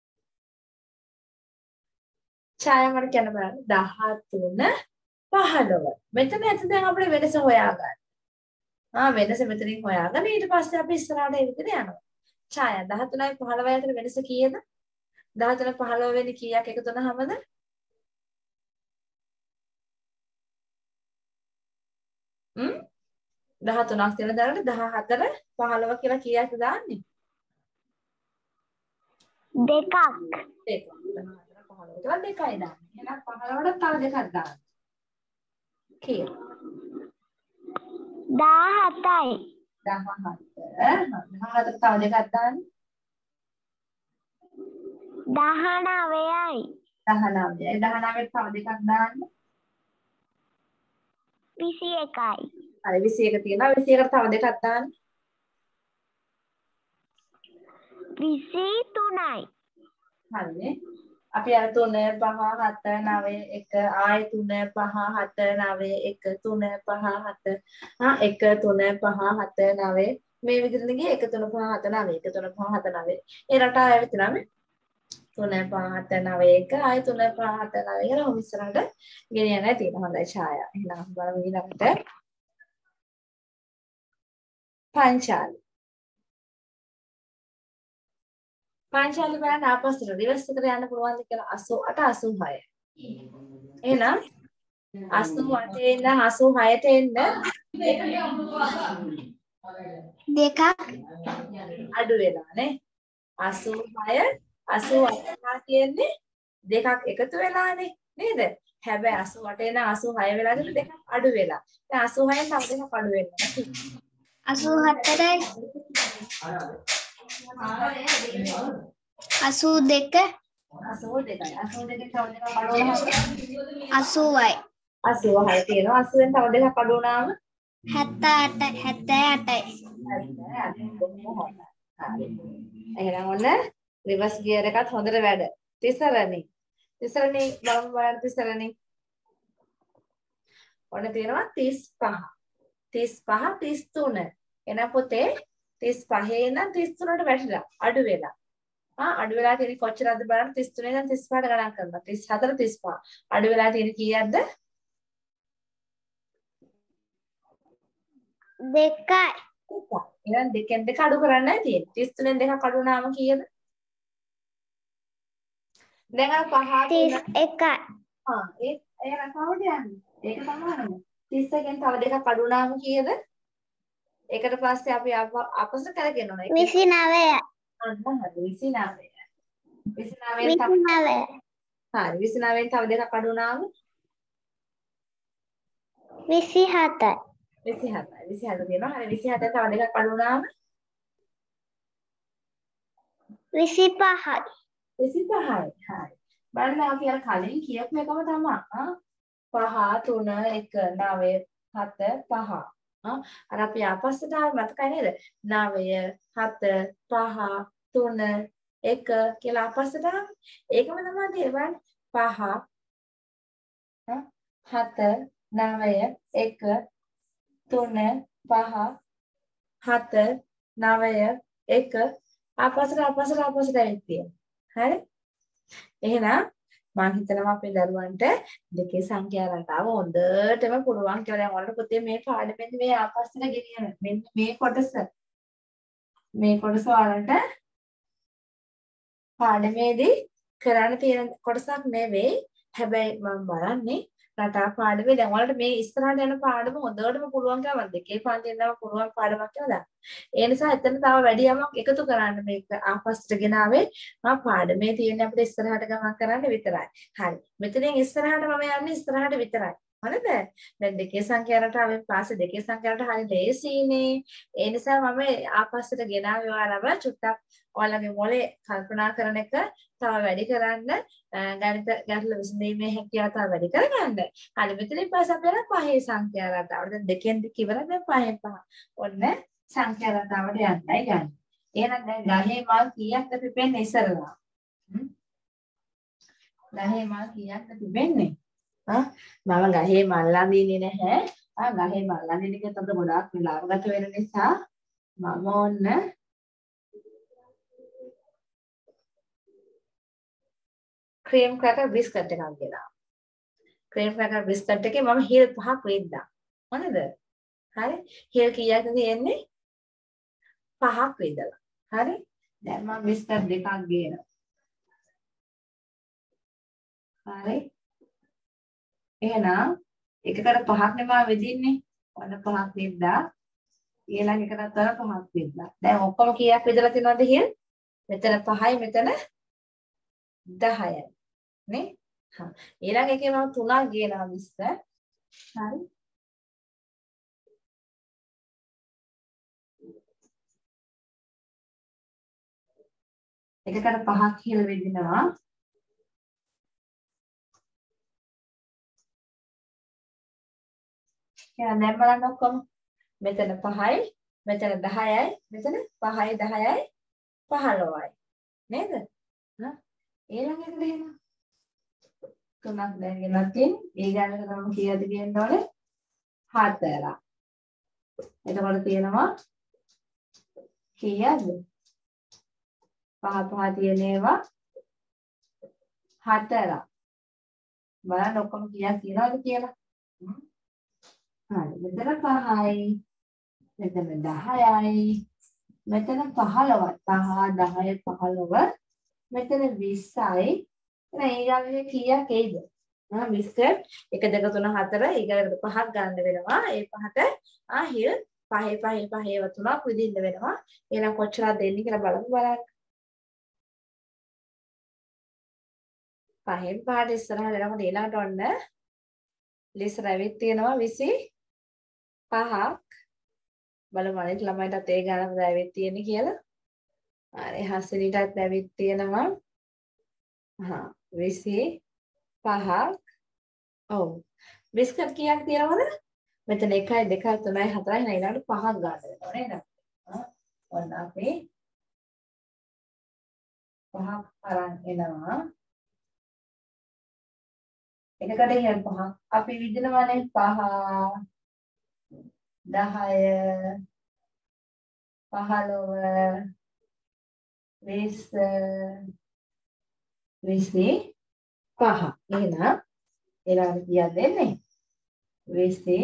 මට කියන්න බලන්න 13 15. මෙතන ඇත්ත දැන් අපිට වෙනස හොයාගන්න. වෙනස මෙතනින් හොයාගෙන ඊට පස්සේ අපි ඉස්සරහට එවිදින යනවා. ඡායා 13යි 15යි අතර වෙනස කීයද? 13 15 වෙනි කීයක් එකතු වුණාමද? 13ක් තියෙන දැනට 14 15 කියලා කීයක්ද දාන්නේ? දෙකක්. දෙකක්. 14 15 කියලා දෙකයි දාන්නේ. එහෙනම් 15ට තව දෙකක් දාන්න. කීයද? 17යි. 17 තව දෙකක් දාන්න. 19යි. 19යි 19ට තව දෙකක් දාන්න. 21යි. හරි 21 තියෙනවා 21ට තව දෙකක් දාන්න. 23යි. හරිනේ. අපි අර 3 5 7 9 1 ආයි 3 5 7 9 1 3 5 7 1 3 5 7 9 මේ විදිහට ගියේ 1 3 5 7 9 1 3 5 7 9 ඒ රටාව ඇවිත්ලා මේ 3 5 7 9 1 ආයි 3 5 7 9 කියලා ඔහොම ඉස්සරහට ගෙනියන්නයි තියෙන හොඳයි ඡායා. එහෙනම් අපි බලමු ඊළඟට පංචාලි. පංචාලි බලන්න ආපස්සට රිවර්ස් එකට යන්න පුළුවන්ද කියලා 88 86. එහෙනම් 88 ඉඳන් 86ට එන්න දෙකක්. අඩු වෙලානේ 86 88 කියන්නේ දෙකක් එකතු වෙලානේ නේද? හැබැයි 88 ඉඳන් 86 වෙලාද දෙකක් අඩු වෙලා. දැන් 86න් තව දෙකක් අඩු වෙනවා. 84යි. 82. 82යි 82න් තව දෙකක් අඩු වුණාම 80යි. 86 තියෙනවා 80න් තව දෙකක් අඩු වුණාම 78යි. එහෙනම් ඔන්න රිවර්ස් ගියර් එකත් හොඳට වැඩ. තිසරණි. තිසරණි බලමු බලන්න තිසරණි. ඔන්න තියෙනවා 35. 35 33. එහෙනම් පොතේ 35 ඉඳන් 33ට වැටිලා අඩු වෙලා. අඩු වෙලා තියෙන කොච්චරද බලන්න 33 ඉඳන් 35ට ගණන් කරනවා. 34 35. අඩු වෙලා තියෙන කීයක්ද? දෙකයි. එහෙනම් දෙකෙන් දෙක අඩු කරන්නයි තියෙන්නේ. 33න් දෙකක් අඩු වුණාම කීයද? දැන් අර 5 31යි. එහෙනම් කවුද යන්නේ? ඒක තමයි. 31න් තව දෙකක් අඩු වුණාම කීයද? ඒකට පස්සේ අපි අපස කරගෙන ඕන. 29යි. අන්න හරි 29. 29න් 29යි. හරි 29න් තව දෙකක් අඩු වුණාම 27යි. 27 තියෙනවා. හරි 27 තව දෙකක් අඩු වුණාම 25යි. 25යි. හරි. බලන්න අපි අර කලින් කියපු එකම තමයි. 5 3 1 9 7 5. අර අපි ආපස්සට ආව මතකයි නේද? 9 7 5 3 1 කියලා ආපස්සට ආව. ඒකම තමයි තියෙන්නේ. 5 7 9 1 3 5 7 9 1 ආපස්සට ඇවිත් තියෙනවා. හරි? එහෙනම් මම හිතනවා අපේ දරුවන්ට දෙකේ සංඛ්‍යා රටාව හොඳටම පුළුවන් කියලා. දැන් ඔයාලට පුතේ මේ පාඩමෙන් මේ ආපස්සට ගෙනියන මෙන්න මේ කොටස ඔයාලට පාඩමේදී කරන්න තියෙන කොටසක් නෙවෙයි. හැබැයි මම බලන්නේ රටා පාඩමේ දැන් ඔයාලට මේ ඉස්සරහට යන පාඩම හොඳටම පුළුවන් කියලා මම දෙකේ පන්තියෙන්ම පුළුවන් පාඩමක් කියලා දාන්න. ඒ නිසා එතන තව වැඩි යමක් එකතු කරන්න මේක ආපස්සට ගෙනාවේ මම පාඩමේ තියෙන අපිට ඉස්සරහට ගමන් කරන්න විතරයි. හරි. මෙතනින් ඉස්සරහට මම යන්නේ ඉස්සරහට විතරයි. හරිද? දැන් දෙකේ සංඛ්‍යා රටාවෙන් පස්සේ දෙකේ සංඛ්‍යා රටාව හරිය ලේසියිනේ. ඒ නිසා මම ආපස්සට ගෙනාවේ ඔයාලව චුට්ටක් ඔයාලගේ මොලේ කල්පනා කරන එක තව වැඩි කරන්න ගණිත ගැටළු විසඳීමේ හැකියාව තව වැඩි කරගන්න. හරි මෙතනින් පස්සේ අපි යන පහේ සංඛ්‍යා රටාවට. දැන් දෙකෙන් දෙක ඉවරයි දැන් පහෙන් පහ. ඔන්න සංඛ්‍යා රටාවට යන්නයි ගන්න. එහෙනම් දැන් ගහේ මල් කීයක්ද පිපෙන්නේ ඉස්සරලා? ගහේ මල් කීයක්ද පිපෙන්නේ? මම ගහේ මල් අඳින්නේ නැහැ. ගහේ මල් අඳින්න එක තමයි ගොඩාක් වෙලාව ගත වෙන නිසා මම ඔන්න ක්‍රීම් ක්‍රැකර් බිස්කට් එකක් ගෙනා. ක්‍රීම් ක්‍රැකර් බිස්කට් එකේ මම හිල් 5ක් වෙද්දා. හරිද? හරි. හිල් කීයක්ද තියෙන්නේ? 5ක් වෙදලා. හරි. දැන් මම විස්තර දෙකක් ගේනවා. හරි. එහෙනම් එකකට 5ක් නෙමා වෙදින්නේ. ඔන්න 5ක් විද්දා. ඊළඟ එකකට තව 5ක් විද්දා. දැන් ඔක්කොම කීයක් විදලා තියෙනවද කියලා? මෙතන 5යි මෙතන 10යි. නේ? හා. ඊළඟ එකේ මම 3ක් ගේනවා විස්තර. හරි. එකකට 5ක් කියලා වෙදිනවා. එහෙනම් දැන් බලන්න ඔක්කොම මෙතන 5යි මෙතන 10යි මෙතන 5යි 10යි 15යි නේද? හා ඊළඟ එකට එහෙනම් 3ක් දැන් ගෙනත් තියෙන්නේ. ඊළඟට තමයි කීයද කියන්න ඕනේ? 4. එතකොට තියෙනවා කීයද? 5 5 තියෙන ඒවා 4. බලන්න ඔක්කොම කීයක් තියෙනවද කියලා. හරි. මෙතන 5යි. මෙතන 10යි. මෙතන 15යි. 5 10 15 මෙතන 20යි. එහෙනම් ඊගාවේ කීයක් එයිද? 20 1 2 3 4 ඊගාවට 5ක් ගන්න වෙනවා. ඒ 5ට හිල් 5 5 5 ඒවා 3ක් විදින්න වෙනවා. එහෙනම් කොච්චරද දෙන්නේ කියලා බලමු බලන්න. 5න් 5ට ඉස්සරහට එනකොට ඊළඟට ඔන්න ලිස් රැවිත් තියෙනවා 25ක්. බලමු අනිත් ළමයිටත් ඒ ගානම රැවිත් තියෙන්නේ කියලා. හරි හසිනිටත් රැවිත් තියෙනවා. 25ක්. ඔව්. බිස්කට් කීයක් තියෙනවද? මෙතන 1යි 2යි 3යි 4යි ඊළඟට 5ක් ගන්න වෙනවා නේද? ඔන්න අපි 5ක් අරන් එනවා. එකකට කියන 5ක් අපි විදිනවානේ 5 10 15 20 25. එහෙනම් ඊළඟට කීයක් දෙන්නේ? 25යි.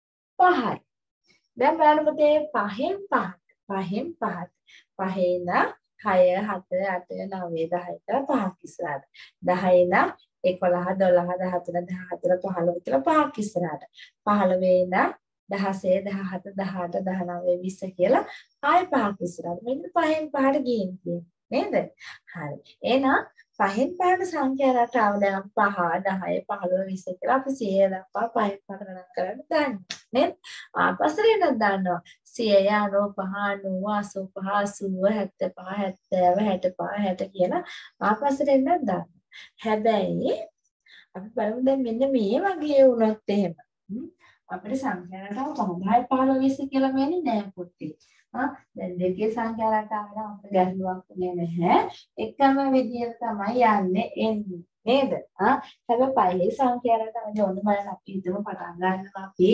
දැන් බලන්න පුතේ 5න් 5ට 5න් 5ට 5 ඉඳන් 6 7 8 9 10 කියලා 5ක් ඉස්සරහට 10 ඉඳන් 11 12 13 14 15 කියලා 5ක් ඉස්සරහට 15 ඉඳන් 16 17 18 19 20 කියලා ආයෙ 5ක් ඉස්සරහට මෙන්න 5න් 5ට ගිහින් තියෙන්නේ නේද? හරි. එහෙනම් 5න් 5ට සංඛ්‍යා රටාව දැන් 5 10 15 20 කියලා අපි 100 දක්වා 5න් 5ට ගණන් කරන්න දන්නවා නේද? ආපස්සට එන්නත් දන්නවා 100 95 90 85 80 75 70 කියලා ආපස්සට එන්නත් දන්නවා. හැබැයි අපි බලමු දැන් මෙන්න මේ වගේ වුණොත් එහෙම අපිට සංඛ්‍යා රටාව 5 10 15 20 කියලා වෙන්නේ නෑ පුතේ. දැන් දෙකේ සංඛ්‍යා රටාවල අපිට ගැටලුවක් වෙන්නේ නැහැ. එකම විදියට තමයි යන්නේ එන්නේ නේද? හැබැයි පහේ සංඛ්‍යා රටාවල ඕන බලන්න අපි හිතමු පටන් ගන්නවා අපි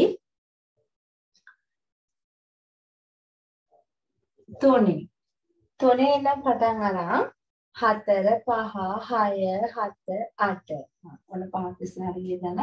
3 ඉඳන් පටන් අරන් 4 5 6 7 8 ඔන්න 5ක් ඉස්සරහට ගියදන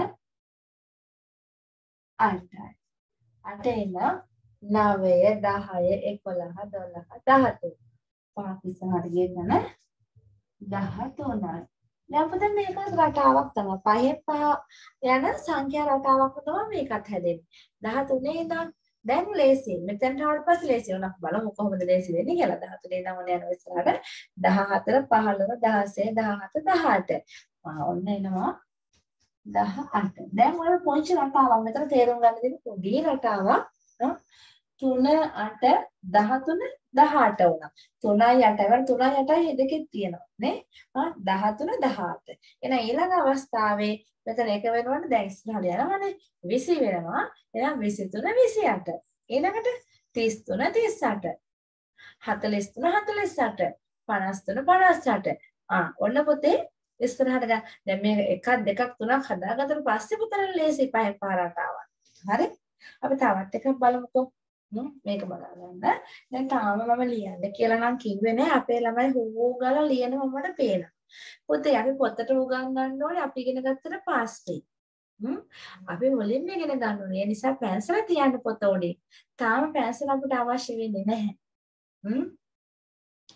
8යි 8 ඉඳන් 9 10 11 12 13 5ක් ඉස්සරහට ගියදන 13යි. දැන් පුතේ මේක රටාවක් තමයි 5 5 යන සංඛ්‍යා රටාවක් තමයි මේකත් හැදෙන්නේ. 13 ඉඳන් දැන් ලේසි. මෙතනට ආවට පස්සේ ලේසි වෙනවා. බලමු කොහොමද ලේසි වෙන්නේ කියලා. 13 ඉඳන් ඔන්න යන ඉස්සරහට 14 15 16 17 18. ඔන්න එනවා 18. දැන් ඔය පොන්චි රටාවක් මෙතන තේරුම් ගන්න දෙන්න පොඩි රටාවක් 3 8 13 18 වුණා. 3යි 8යි 3යි 8යි දෙකෙත් තියෙනවා නේ. 13 18. එහෙනම් ඊළඟ අවස්ථාවේ මෙතන එක වෙනවනේ දැන් ඉස්සරහට යනවනේ 20 වෙනවා. එහෙනම් 23 28. ඊළඟට 33 38. 43 48. 53 58. ඔන්න පුතේ ඉස්සරහට දැන් මේ එකක් දෙකක් තුනක් හදාගත්තට පස්සේ පුතේ ලේසි පහෙන් පාරට ආවා. හරි? අපි තවත් එකක් බලමුකෝ. මේක බලන්න. දැන් තාම මම ලියන්න කියලා නම් කිව්වේ නෑ. අපේ ළමයි හුවෝ ගාලා ලියනවා මට පේනවා. පුතේ අපි පොතට උගන්වන්න ඕනේ අපි ඉගෙන ගත්තට පස්සේ. අපි මුලින්ම ඉගෙන ගන්න ඕනේ. ඒ නිසා පැන්සල තියන්න පොත උඩින්. තාම පැන්සල අපිට අවශ්‍ය වෙන්නේ නැහැ.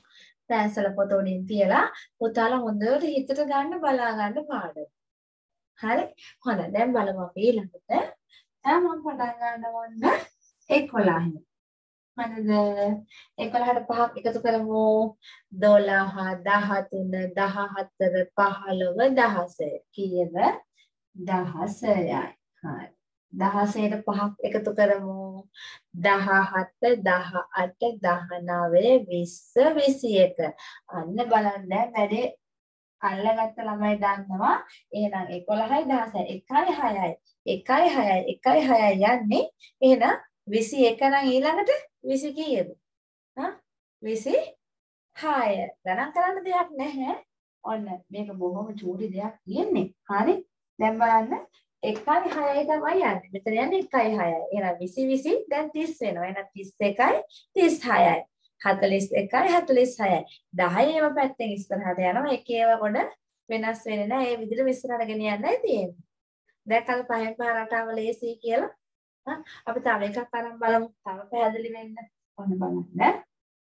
පැන්සල පොත උඩින් තියලා පුතාලා හොඳට හිතට ගන්න බලා ගන්න පාඩම. හරි. හොඳයි. දැන් බලමු අපි ඊළඟට. දැන් මම පටන් ගන්න ඕන 11. හරිද? 11ට 5ක් එකතු කරමු. 12 13 14 15 16 කීයද? 16යි. හරි. 16ට 5ක් එකතු කරමු. 17 18 19 20 21. අන්න බලන්න වැඩේ අල්ලගත්ත ළමයි දන්නවා. එහෙනම් 11යි 16යි 1යි 6යි 1යි 6යි 1යි 6යි යන්නේ. එහෙනම් 21 නම් ඊළඟට 20 කීයද? 26. ගණන් කරන්න දෙයක් නැහැ. ඔන්න මේක බොහොම චූටි දෙයක් තියෙන්නේ. හරි. දැන් බලන්න 1යි 6යි තමයි යන්නේ. මෙතන යන්නේ 1යි 6යි. එහෙනම් 20 20 දැන් 30 වෙනවා. එහෙනම් 31යි 36යි. 41යි 46යි. 10 ඒවා පැත්තෙන් ඉස්සරහට යනවා. එකේව කොට වෙනස් වෙන්නේ නැහැ. ඒ විදිහට ඉස්සරහට ගෙන යන්නයි තියෙන්නේ. දැන් අර පහෙන් පහ රටාව ලේසි කියලා. අපි තව එකක් අරන් බලමු. තව පැහැදිලි වෙන්න. ඔන්න බලන්න.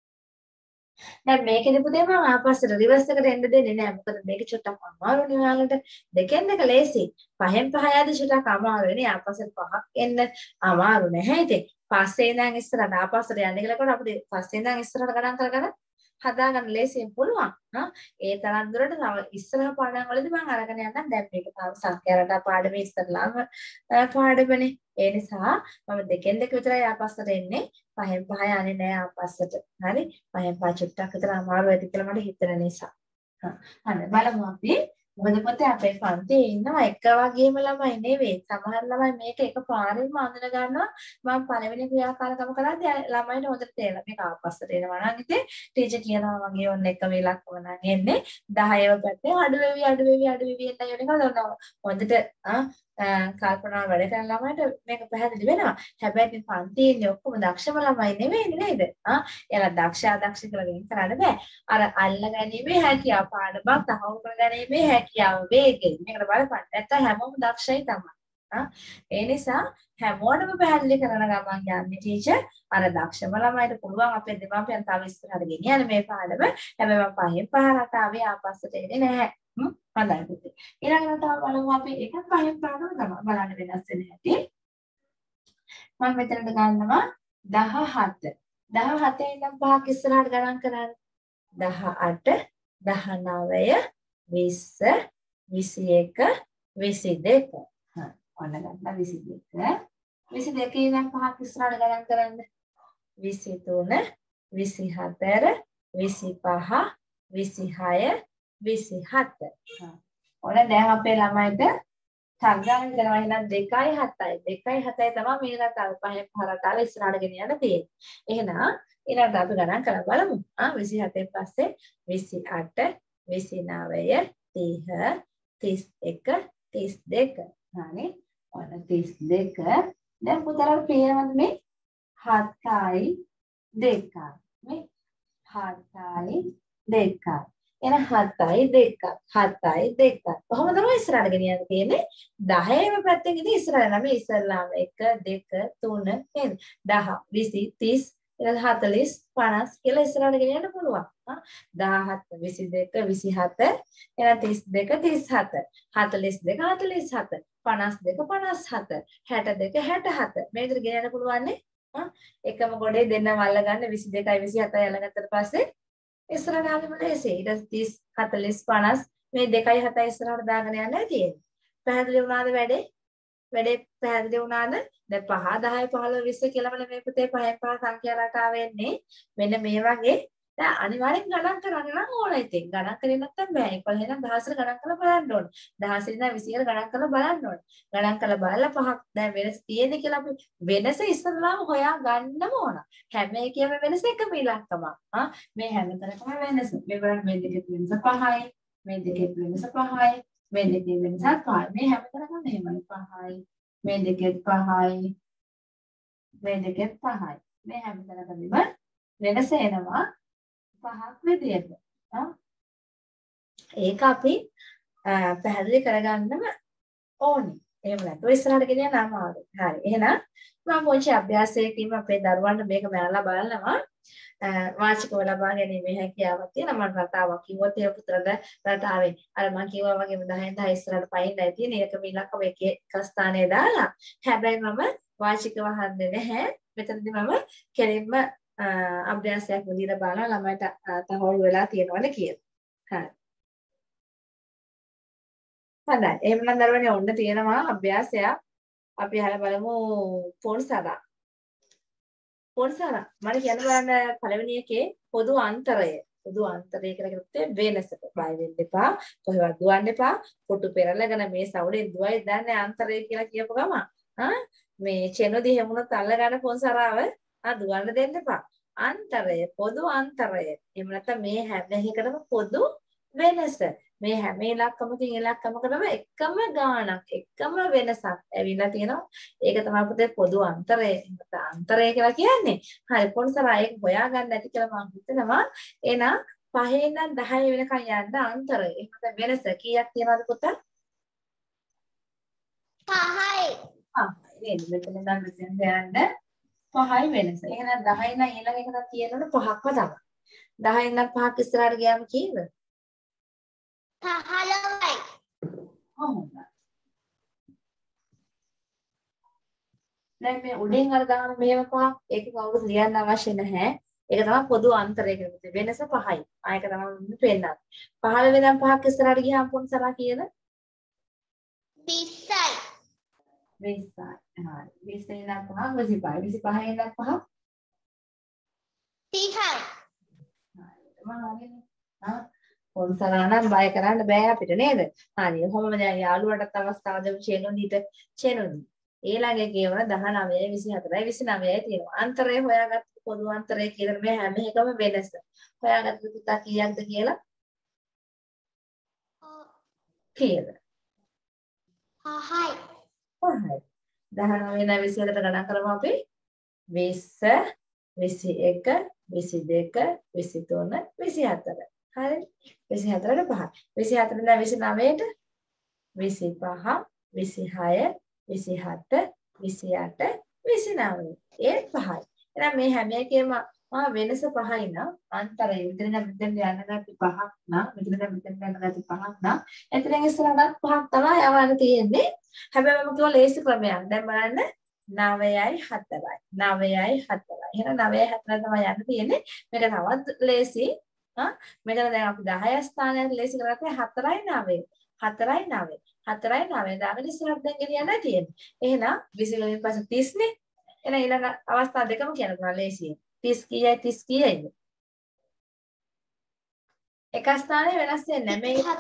දැන් මේකෙදි පුතේ මම ආපස්සට රිවර්ස් එකට එන්න දෙන්නේ නැහැ. මොකද මේක චුට්ටක් අමාරුනේ ඔයාලට. දෙකෙන් දෙක ලේසි. පහෙන් පහ යද්දි චුට්ටක් අමාරු වෙන්නේ. ආපස්සට පහක් එන්න අමාරු නැහැ. ඉතින් පස්සේ ඉඳන් ඉස්සරහට ආපස්සට යන්න කියලාකොට අපිට පස්සේ ඉඳන් ඉස්සරහට ගණන් කරගන්න හදාගන්න ලේසියෙන් පුළුවන්. ඒ තරම් දුරට තව ඉස්සරහ පාඩම් වලදී මම අරගෙන යන්නම්. දැන් මේක තව සංඛ්‍යා රටා පාඩමේ ඉස්සරලාම පාඩමනේ. ඒ නිසා මම දෙකෙන් දෙක විතරයි ආපස්සට එන්නේ. පහෙන් පහ යන්නේ නැහැ ආපස්සට. හරි. පහෙන් පහ චුට්ටක් විතර අමාරු වෙයි කියලා මට හිතෙන නිසා. හරි. බලමු අපි. මොකද පුතේ අපේ පන්තියේ ඉන්නවා එක වගේම ළමයි නෙවෙයි. සමහර ළමයි මේක එකපාරින්ම අඳුන ගන්නවා. මම පළවෙනි ක්‍රියාකාරකම කරද්දී ළමයිට හොඳට තේරෙනවා. මේක ආපස්සට එනවා නම් ඉතින් ටීචර් කියනවා වගේ ඔන්න එක වෙලක්ම නම් එන්නේ 10ව පැත්තේ අඩු වෙවි එන්න යන්නේ හොඳට කල්පනා වැඩ කරන ළමයිට මේක පැහැදිලි වෙනවා. හැබැයි මේ පන්තියේ ඉන්නේ ඔක්කොම දක්ෂම ළමයි නෙවෙයි නේද? එයාලා දක්ෂ අදක්ෂ කියලා වෙන් කරන්න බෑ. අර අල්ලගැනීමේ හැකියාව පාඩමක් තහවුරු කරගැනීමේ හැකියාව වේගය. මේකට බලපන්න. නැත්නම් හැමෝම දක්ෂයි තමයි. ඒ නිසා හැමෝටම පැහැදිලි කරන ගමන් යන්නේ ටීචර් අර දක්ෂම ළමයිට පුළුවන් අපේ දෙමාපියන් තව ඉස්සරහට ගෙනියන්න මේ පාඩම. හැබැයි මම පහෙන් පහ රටාවේ ආපස්සට එන්නේ නැහැ. හොඳයි පුතේ. ඊළඟට තව බලමු අපි එක පහෙන් පාඩම තමයි බලන්න වෙනස් වෙන හැටි. මම මෙතනට ගන්නවා 17. 17 ඉඳන් 5ක් ඉස්සරහට ගණන් කරන්න. 18 19 20 21 22. ඔන්න ගන්න 22. 22 ඉඳන් 5ක් ඉස්සරහට ගණන් කරන්න. 23 24 25 26 27. ඔන්න දැන් අපේ ළමයිට සංග්‍රහය කරනවා. එහෙනම් 2යි 7යි 2යි 7යි තමයි මේ රටාව පහෙන් පහ රටාව ඉස්සරහට ගෙන යන්න තියෙන්නේ. එහෙනම් ඊළඟට අපි ගණන් කරලා බලමු. 27න් පස්සේ 28 29 30 31 32. හරි. ඔන්න 32. දැන් පුතාලා පේනවද මේ 7යි 2යි. මේ 7යි 2යි. එන 7යි 2යි 7යි 2යි. කොහොම තමයි ඉස්සරහට ගෙනියන්න තියෙන්නේ? 10ම පැත්තෙන් ඉතින් ඉස්සරහට නම් මේ ඉස්සරලාම 1 2 3 නේද? 10 20 30 40 50 කියලා ඉස්සරහට ගෙනියන්න පුළුවන්. 17 22 27 එන 32 37 42 47 52 57 62 67 මේ විදිහට ගෙනියන්න පුළුවන් නේ. එකම ගොඩේ දෙන්නම අල්ලගන්න 22යි 27යි අල්ලගත්තට පස්සේ ඉස්සරහට ආවෙම ලේසි. ඊට 30 40 50 මේ 2යි 7යි ඉස්සරහට දාගෙන යන්නයි තියෙන්නේ. පැහැදිලි වුණාද වැඩේ? වැඩේ පැහැදිලි වුණාද? දැන් 5 10 15 20 කියලාම මේ පුතේ පහෙන් පහ සංඛ්‍යා රටාව වෙන්නේ. මෙන්න මේ වගේ. දැන් අනිවාර්යෙන් ගණන් කරන්න නම් ඕන ඉතින්. ගණන් කරේ නැත්නම් බෑ. 11 ඉඳන් 16 ගණන් කරලා බලන්න ඕන. 16 ඉඳන් 20 ගණන් කරලා බලන්න ඕන. ගණන් කරලා බලලා පහක් දැන් වෙනස් තියෙන්නේ කියලා අපි වෙනස ඉස්සරලාම හොයා ගන්නම ඕන. හැම එකේම වෙනස එකම ඉලක්කමක්. මේ හැමතැනකම වෙනස. මේ බලන්න මේ දෙකේ වෙනස 5යි. මේ දෙකේ වෙනස 5යි. මේ දෙකේ වෙනස 5යි. මේ හැමතැනකම එහෙමයි 5යි. මේ දෙකේ 5යි. මේ දෙකේ 5යි. මේ හැමතැනකම වෙනස එනවා 5ක් විදියට. ඒක අපි පැහැදිලි කරගන්නම ඕනේ. එහෙම නැත්නම් ඉස්සරහට ගෙනියන්න අමාරුයි. හරි. එහෙනම් මම පොන්චි අභ්‍යාසයකින් අපේ දරුවන්ට මේක මරලා බලනවා. වාචිකව ලබා ගැනීමේ හැකියාවක් තියෙන මම රටාවක් කිව්වොත් ඒ පුතරද රටාවේ අර මම කිව්වා වගේම 10න් 10 ඉස්සරහට පයින්නයි තියෙන ඒකම ඉලක්කම එක ස්ථානයේ දාලා හැබැයි මම වාචිකව අහන්නේ නැහැ මෙතනදී මම කෙලින්ම අභ්‍යාසයක් විදිහට බලලා ළමයිට තහවුරු වෙලා තියෙනවද කියලා. හරි. හොඳයි. එහෙනම් දරුවනේ ඔන්න තියෙනවා අභ්‍යාසයක්. අපි අහලා බලමු පොන්සරා. පොන්සරා. මම කියන්න බලන්න පළවෙනි එකේ පොදු අන්තරය. පොදු අන්තරය කියලා කිව්වොත් වෙනසට බය වෙන්න එපා. කොහෙවත් දුවන්න එපා. පොටු පෙරලගෙන මේ සවුලෙන් දුවයි දන්නේ අන්තරය කියලා කියපු ගම. මේ චෙනුදි හැමුණත් අල්ල ගන්න පොන්සරාව දුවන්න දෙන්න එපා. අන්තරය පොදු අන්තරය. එහෙම නැත්නම් මේ හැම එකකටම පොදු වෙනස. මේ හැම ඉලක්කමකින් ඉලක්කමකටම එකම ගාණක් එකම වෙනසක් ඇවිල්ලා තියෙනවා. ඒක තමයි පුතේ පොදු අන්තරය. අන්තරය කියලා කියන්නේ. හරි පොන්සරා ඒක හොයාගන්න ඇති කියලා මම හිතනවා. එහෙනම් 5 ඉඳන් 10 වෙනකන් යන්න අන්තරය. එහෙනම් වෙනස කීයක් තියෙනවද පුතා? 5යි. නේද? මෙතන ඉඳන් මෙතෙන් යන්න 5යි වෙනස. එහෙනම් 10 ඉඳන් ඊළඟ එකට තියෙනවනේ 5ක්ම තමයි. 10 ඉඳන් 5ක් ඉස්සරහට ගියාම කීයද? 15යි. හොඳයි. දැන් මේ උඩින් අර දාන මේව පහ ඒක කවුරුත් ලියන්න අවශ්‍ය නැහැ. ඒක තමයි පොදු අන්තරය කියන්නේ. වෙනස 5යි. ආයක තමයි පෙන්නන්නේ. 15 ඉඳන් 5ක් ඉස්සරහට ගියාම පොන්සරා කීයද? 20යි. 20යි. හරි. 20 ඉඳන් 5 25යි. 25 ඉඳන් 5 30යි. පොන්සරා නම් බය කරන්න බෑ අපිට නේද? හරි. කොහොමද දැන් යාළුවටත් අවස්ථාව දෙමු චේනොන්දිට. චේනොන්දි. ඊළඟ කියවන 19යි 24යි 29යි තියෙනවා. අන්තරය හොයාගත්ත පොදු අන්තරය කියලා මේ හැම එකම වෙනස. හොයාගත්ත පුතා කීයක්ද කියලා? කීයද? 5යි. 5යි. 19 ඉඳන් 24ට ගණන් කරමු අපි. 20 21 22 23 24. හරි 24ට 5. 24 ඉඳන් 29ට 25 26 27 28 29. ඒ 5යි. එහෙනම් මේ හැම එකේම වෙනස 5යි නම් අන්තරය මෙතන ඉඳන් මෙතෙන් යන්න ගත්ත 5ක් නම් මෙතන ඉඳන් මෙතෙන් යන්න ගත්ත 5ක් නම් එතනින් ඉස්සරහට 5ක් තමයි යවන්න තියෙන්නේ. හැබැයි මම කිව්වා ලේසි ක්‍රමයක්. දැන් බලන්න 9යි 4යි 9යි 4යි. එහෙනම් 9යි 4යි තමයි යන්න තියෙන්නේ. මේක තවත් ලේසි. මෙතන දැන් අපි 10 ස්ථානයක් ලේසි කරගත්තා 4යි 9යි 4යි 9යි 4යි 9යි දාගෙන ඉස්සරහට දැන් ගෙනියන්නයි තියෙන්නේ. එහෙනම් 20 වලින් පස්සේ 30 නේ. එහෙනම් ඊළඟ අවස්ථා දෙකම කියන්න පුළුවන් ලේසියෙන්. 30 කීයයි 30 කීයයිද? එක ස්ථානයේ වෙනස් වෙන්නේ නැහැ. මේ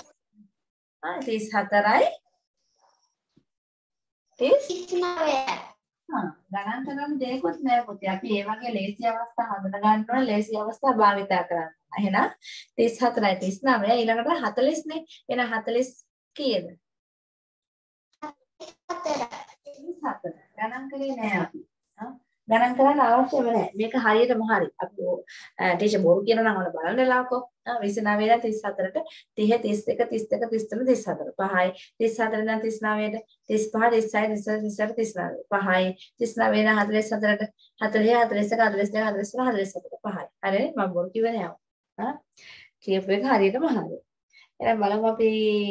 34යි 39යි. ගණන් කරන දෙයක්වත් නෑ පුතේ. අපි මේ වගේ ලේසි අවස්ථා හඳුනා ගන්න ඕන ලේසි අවස්ථා භාවිතා කරන්න. එහෙනම් 34යි 39යි ඊළඟට 40 නේ. එහෙනම් 40 කීයද? 34. ගණන් කරේ නෑ අපි. ගණන් කරන්න අවශ්‍යම නැහැ. මේක හරියටම හරි. අපි ටීචර් බොරු කියනවා නම් ඔන්න බලන්න වෙලාවකෝ. 29 ඉඳන් 34ට 30 31 32 33 34. 5යි 34 ඉඳන් 39ට 35 36 37 39. 5යි 39 ඉඳන් 44ට 40 41 42 44 44. 5යි. හරිනේ මම බොරු කිව්වේ නෑ. කියපු එක හරියටම හරි. එහෙනම් බලමු අපි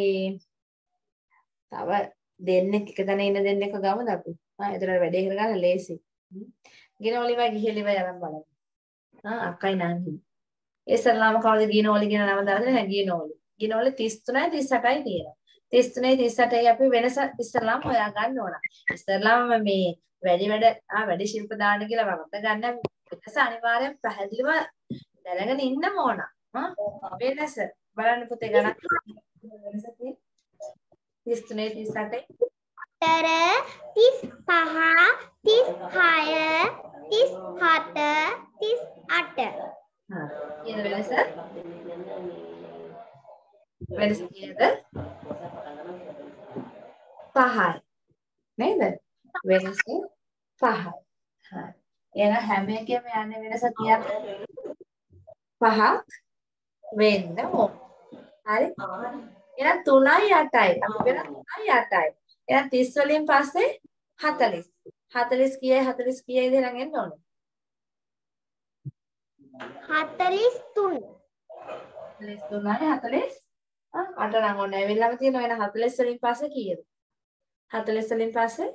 තව දෙන්නෙක් එක තැන ඉන්න දෙන්නෙක් ගමද අපි. එතන වැඩේ කරගන්න ලේසි. ගිනෝලිවයි ගිහෙලිවයි අරන් බලමු. අක්කයි නංගි. ඉස්සල්ලාම කවුද ගිනෝලි කියන නම දාලා නැහැ ගිනෝලි. ගිනෝලි 33යි 38යි තියෙනවා. 33යි 38යි අපි වෙනස ඉස්සල්ලාම හොයා ගන්න ඕන. ඉස්සල්ලාම මේ වැඩි ශිල්ප දාන්න කියලා වරද්ද ගන්න වෙනස අනිවාර්යෙන් පැහැදිලිව දැනගෙන ඉන්න ඕන. වෙනස බලන්න පුතේ ගණන් වෙනස තියෙන්නේ 33යි 38යි 35 36 37 38. කීයද වෙනස? වෙනස කීයද? 5යි. නේද? වෙනස 5යි. හරි. එහෙනම් හැම එකෙම යන්නේ වෙනස කීයද? 5ක් වෙන්න ඕන. හරි? එහෙනම් 3යි 8යි. අපි වෙන 3යි 8යි. එහෙනම් 30 වලින් පස්සේ 40. 40 කීයයි 40 කීයයිද එහෙනම් එන්න ඕනේ? 43. 43යි 40 8 නම් ඕනේ ඇවිල්ලාම තියෙනවා. එහෙනම් 40 වලින් පස්සේ කීයද? 40 වලින් පස්සේ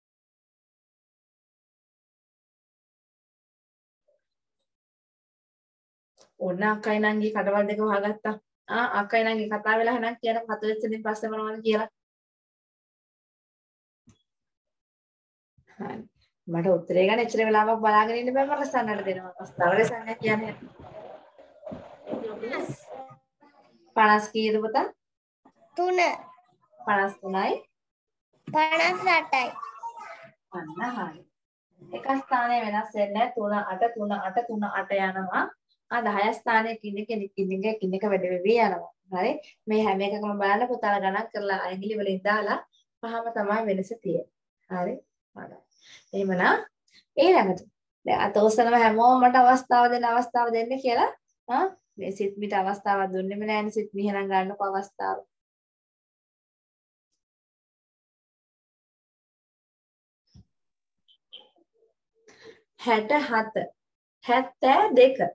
ඕන අක්කයි නංගි කටවල් දෙක වහගත්තා. අක්කයි නංගි කතා වෙලා එහෙනම් කියන 40 වලින් පස්සේ මොනවද කියලා. හරි. මට උත්තරේ ගන්න එච්චර වෙලාවක් බලාගෙන ඉන්න බෑ මට සන්නට දෙනවා. අවස්ථාව රසන්න කියන්නේ. 50 කීයද පුතා? 3. 53යි 58යි. අන්න හරි. එක ස්ථානයේ වෙනස් වෙන්නේ 3 8 3 8 3 8 යනවා. 10 ස්ථානයේ කින් එක වැඩි වෙවි යනවා. හරි. මේ හැම එකකම බලන්න පුතාලා ගණන් කරලා ඇඟිලි වලින් දාලා පහම තමයි වෙනස තියෙන්නේ. හරි. හරි. එහෙමනම් ඊළඟට දැන් අතෝසනම හැමෝම මට අවස්ථාව දෙන්න කියලා මේ සිත් මිට අවස්ථාවක් දුන්නෙම නෑනේ සිත් මිහෙනම් ගන්නකො අවස්ථාව. හැට 72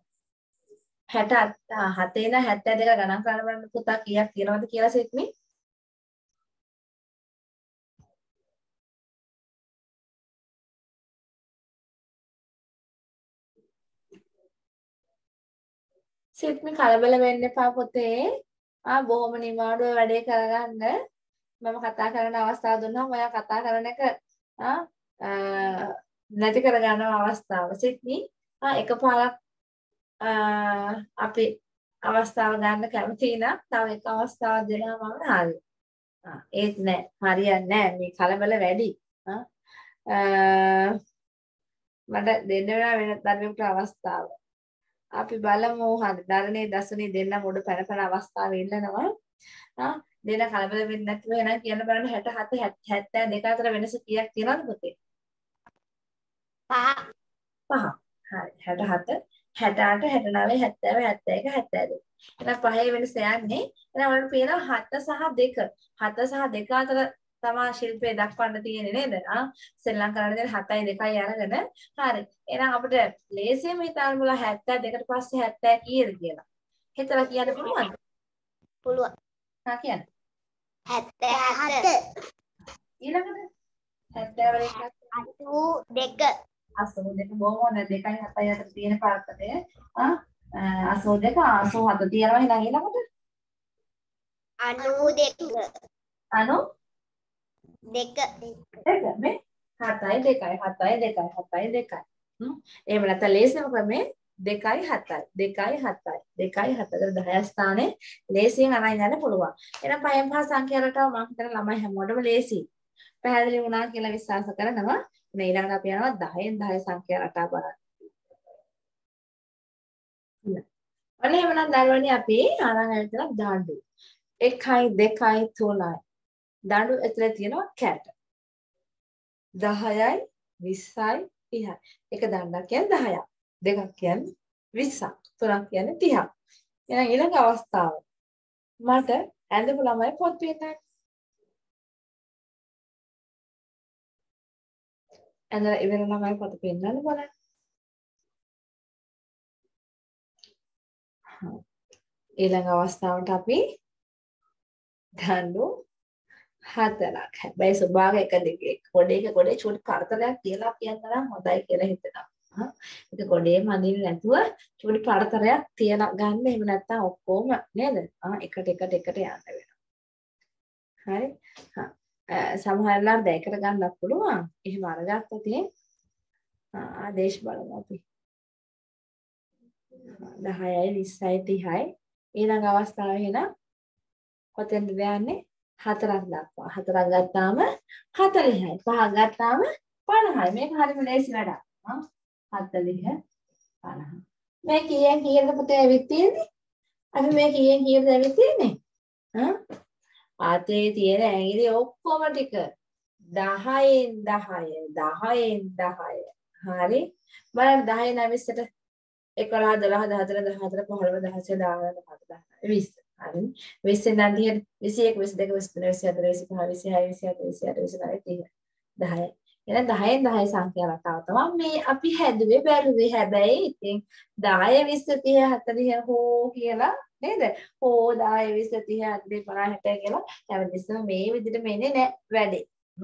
67 ඉඳන් 72 ගණන් කරලා බලන්න පුතා කීයක් තියෙනවද කියලා සිත්මි. සිත්මි කලබල වෙන්න එපා පුතේ. බොහොම නිමාඩුව වැඩේ කරගන්න. මම කතා කරන අවස්ථාව දුන්නාම ඔයා කතා කරන එක නැති කරගන්න අවස්ථාව. සිත්මි එකපාරක් අපි අවස්ථාව ගන්න කැමති නම් තව එක අවස්ථාවක් දෙනවා මම හරියි. ඒත් නෑ හරියන්නේ නෑ මේ කලබල වැඩි. මට දෙන්න වෙන දරුවෙකුට අවස්ථාව. අපි බලමු හරි දරණේ දසුනේ දෙන්න මුඩ පැන අවස්ථාවේ ඉන්නනවා. දෙන්න කලබල වෙන්නේ නැතුව එහෙනම් කියන්න බලන්න 67 72 අතර වෙනස කීයක් තියෙනවද පුතේ? 5. 5. හරි 67 68 69 70 71 72. එහෙනම් පහේ වෙනස යන්නේ. එහෙනම් වලට පේනවා 7 සහ 2. 7 සහ 2 අතර තමයි ශිල්පයේ දක්වන්න තියෙන්නේ නේද? ශ්‍රී ලංකාවේ දෙන 7යි 2යි අරගෙන. හරි. එහෙනම් අපිට ලේසියෙන්ම හිතන්න බුණා 72කට පස්සේ 70 කීයද කියලා. හිතලා කියන්න පුළුවන්ද? පුළුවන්. කියන්න. 77. ඊළඟට 70 වලින් 82. 82 බොහොම හොඳ 2යි 7යි අතර තියෙන පාර්ථකය. 82 87 තියෙනවා එහෙනම් ඊළඟට 92. 92 මේ 7යි 2යි 7යි 2යි 7යි 2යි. එහෙම නැත්නම් ලේසිම ක්‍රමේ 2යි 7යි 2යි 7යි 2යි 7යි 10 ස්ථානේ ලේසියෙන් අරන් යන්න පුළුවන්. එහෙනම් පහෙන් පහ සංඛ්‍යා රටාව මම හිතන ළමයි හැමෝටම ලේසි. පැහැදිලි වුණා කියලා විශ්වාස කරනවා. ඊළඟට අපි යනවා 10න් 10 සංඛ්‍යා රටාව බලන්න. අනේ එහෙමනම් දරුවනේ අපි අරන් ඇවිත්ලා දාඬු. 1යි 2යි 3යි. දාඬු ඇතුලේ තියෙනවා කැට. 10යි 20යි 30යි. එක දණ්ඩක් කියන්නේ 10ක්. දෙකක් කියන්නේ 20ක්. තුනක් කියන්නේ 30ක්. එහෙනම් ඊළඟ අවස්ථාව. මට ඇඳපු ළමයි පොත් පෙන්නන්න. ඇඳලා ඉවර ළමයි පොත පෙන්නන්න බලන්න. ඊළඟ අවස්ථාවට අපි දඬු 4ක්. හැබැයි ස්වභාවය එක දෙකේ කොඩේ චුටි පරතරයක් කියලා කියන්න නම් හොඳයි කියලා හිතනවා. ඒක කොඩේ මඳින්න නැතුව චුටි පරතරයක් තියලා ගන්න. එහෙම නැත්නම් ඔක්කොම නේද? එකට යන්න වෙනවා. හරි. සමහරවල් දෙයකට ගන්නත් පුළුවන්. එහෙම අරගත්තොත් ආදේශ බලමු අපි. 10යි 20යි 30යි ඊළඟ අවස්ථාවේ එහෙනම් කොතෙන්ද යන්නේ? 4ක් දක්වා. 4ක් ගත්තාම 40යි. 5ක් ගත්තාම 50යි. මේක හරිම ලේසි වැඩක්. 40 50. මේ කීයෙන් කීයද පුතේ ඇවිත් තියෙන්නේ? අපි මේ කීයෙන් කීයද ඇවිත් තියෙන්නේ? ආතේ තියෙන ඇඟිලි ඔක්කොම ටික 10න් 10 10න් 10. හරි. බලන්න 10න් 20ට 11 12 14 14 15 16 17 18 20. හරි 20 න් 21 22 23 24 25 26 27 28 29 30 10. එහෙනම් 10න් 10 සංඛ්‍යා රටාව තමයි මේ අපි හැදුවේ බැලුවේ. හැබැයි ඉතින් 10 20 30 40 හෝ කියලා නේද? හෝ 10 20 30 40 50 60 කියලා හැමතිස්සෙම මේ විදිහට මෙන්නේ නැහැ වැඩේ.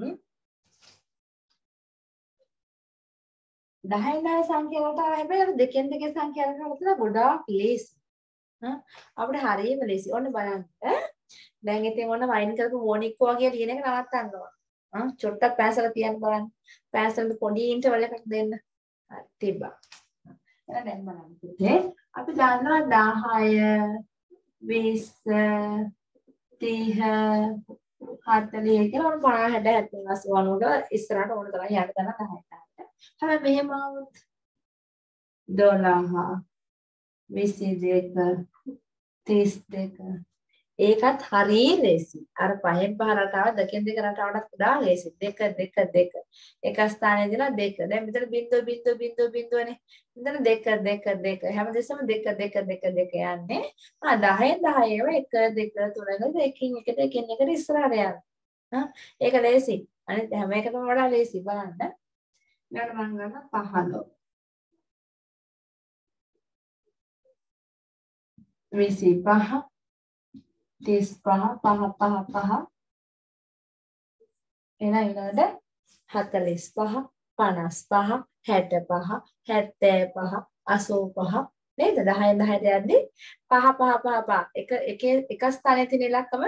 10න් 10 සංඛ්‍යා රටාව හැබැයි අර දෙකෙන් දෙකේ සංඛ්‍යා රටාව තමයි ගොඩාක් ලේසි. අපිට හරියම ලේසි. ඔන්න බලන්න. දැන් ඉතින් ඔන්න වයින් කරපු මොනික්කෝ වගේ ලියන එක නවත්තන්න ඕන. චොට්ටක් පැන්සල තියන්න බලන්න. පැන්සලෙන් පොඩි ඉන්ටර්වල් එකක් දෙන්න. හරි තිබ්බා. එහෙනම් දැන් බලන්න පුතේ. අපි දන්නවා 10 20 30 40 කියලා ඔන්න 50 60 70 80 ඉස්සරහට ඕන තරම් යන්න ගන්න 10ට. හැබැයි මෙහෙම આવුත් 12 22 32 ඒකත් හරිය ලේසි. අර 5න් 5 රටාව දෙකෙන් දෙක රටාවටත් වඩා ලේසි. 2 2 2 එක ස්ථානයේ ඉඳලා 2. දැන් මෙතන බිංදුව බිංදුව බිංදුව බිංදුවනේ. මෙතන 2 2 2 හැමදෙස්සම 2 2 2 2 යන්නේ. 10න් 10 ඒවා 1 2 3 දෙකකින් එකට එකින් එකට ඉස්සරහට යනවා. ඒක ලේසි. අනිත් හැම එකටම වඩා ලේසි බලන්න. ඊළඟට මම ගන්න 15 25 35 5 5 5 එහෙනම් ඊළඟට 45 55 65 75 85 නේද 10න් 10ට යද්දි 5 5 5 5 එක ස්ථානයේ තියෙන ඉලක්කම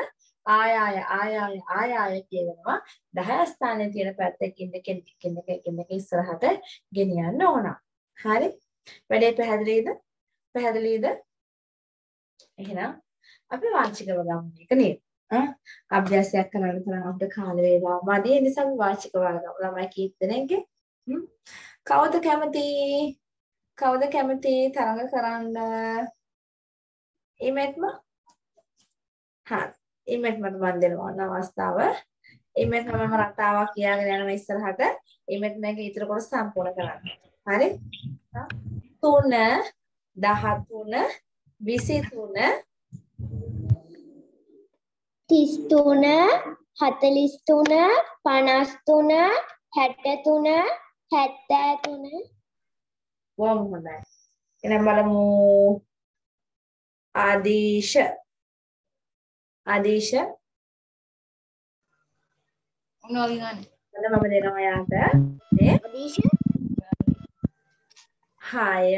ආය කියනවා 10 ස්ථානයේ තියෙන පැත්තකින් එකින් එක ඉස්සරහට ගෙනියන්න ඕන. හරි? වැඩේ පැහැදිලිද? එහෙනම් අපි වාචිකව ගමු මේක නේද? අභ්‍යාසයක් කරන්න තරම් අපිට කාල වේලාව මදි. ඒ නිසා අපි වාචිකව ගමු. ළමයි කීප දෙනෙක්ගේ කවුද කැමති තරඟ කරන්න? ඉමෙත්ම හරි. ඉමෙත් මට මන් දෙනවා අවස්ථාව. ඉමෙත් මම රටාවක් කියාගෙන යනවා ඉස්සරහට. ඉමෙත් මේක ඉතුරු කොටස සම්පූර්ණ කරන්න. හරි? 3 13 23 33 43 53 63 73 බොහොම හොඳයි. එහෙනම් බලමු ආදීශ මොනවද ගන්න? මම දෙනවා යාට නේ අදීශ 6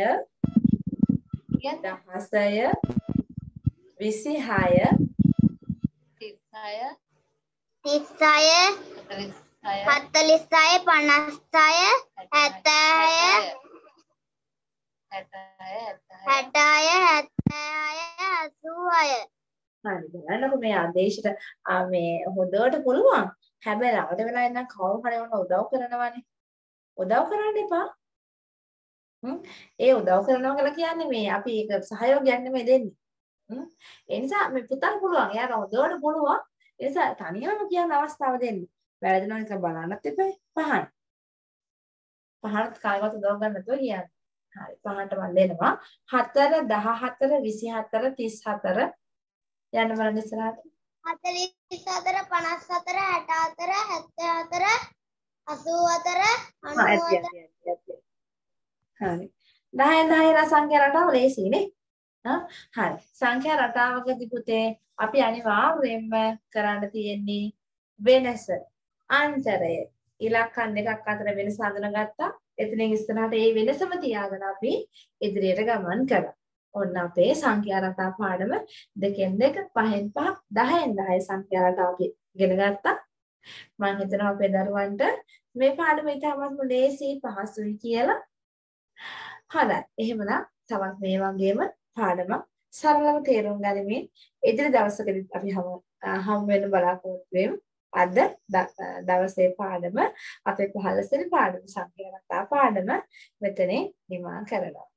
16 26 36 46 56 56 හරි බලන්නකො මේ ආදේශයට මේ හොදට පුළුවන්. හැබැයි ළඟට වෙලා ඉන්න කවුරු හරි වුණ උදව් කරනවනේ. උදව් කරන්න එපා. ඒ උදව් කරනවා කියලා කියන්නේ මේ අපි ඒක සහයෝගයක් නෙමෙයි දෙන්නේ. ඒ නිසා මේ පුතන් පුළුවන්. එයාට හොදට පුළුවන්. ඒ නිසා තනියම කියන අවස්ථාව දෙන්න. වැරදිනවා එක බලන්නත් එපා. පහත් කායවත් උදව් ගන්න නැතුව කියන්නේ. හරි 5ට මම දෙනවා 4 14 24 34 යන්න බලන්න ඉස්සරහට 44 54 64 74 84 හරි 10 10 සංඛ්‍යා රටාව ලේසි නේ හරි සංඛ්‍යා රටාවකදී පුතේ අපි අනිවාර්යයෙන්ම කරන්න තියෙන්නේ වෙනස අන්තරය ඉලක්කම් දෙකක් අතර වෙනස හඳුනාගත්තා එතනින් ඉස්සරහට ඒ වෙනසම තියාගෙන අපි ඉදිරියට ගමන් කරා. ඔන්න අපේ සංඛ්‍යා රටා පාඩම 2 2 5 5 10 10 සංඛ්‍යා රටාව ඉගෙන ගත්තා. මම හිතනවා අපේ දරුවන්ට මේ පාඩම ඉතාමත්ම ලේසි පහසුයි කියලා. හරි. එහෙමනම් තවත් මේ වගේම පාඩම සරලව තේරුම් ගනිමින් ඉදිරි දවසකදී අපි හමු වෙන බලාපොරොත්තු වෙමු. අද දවසේ පාඩම අපේ 15 වෙනි පාඩම සංඛ්‍යා රටා පාඩම මෙතනින් නිමා කරනවා.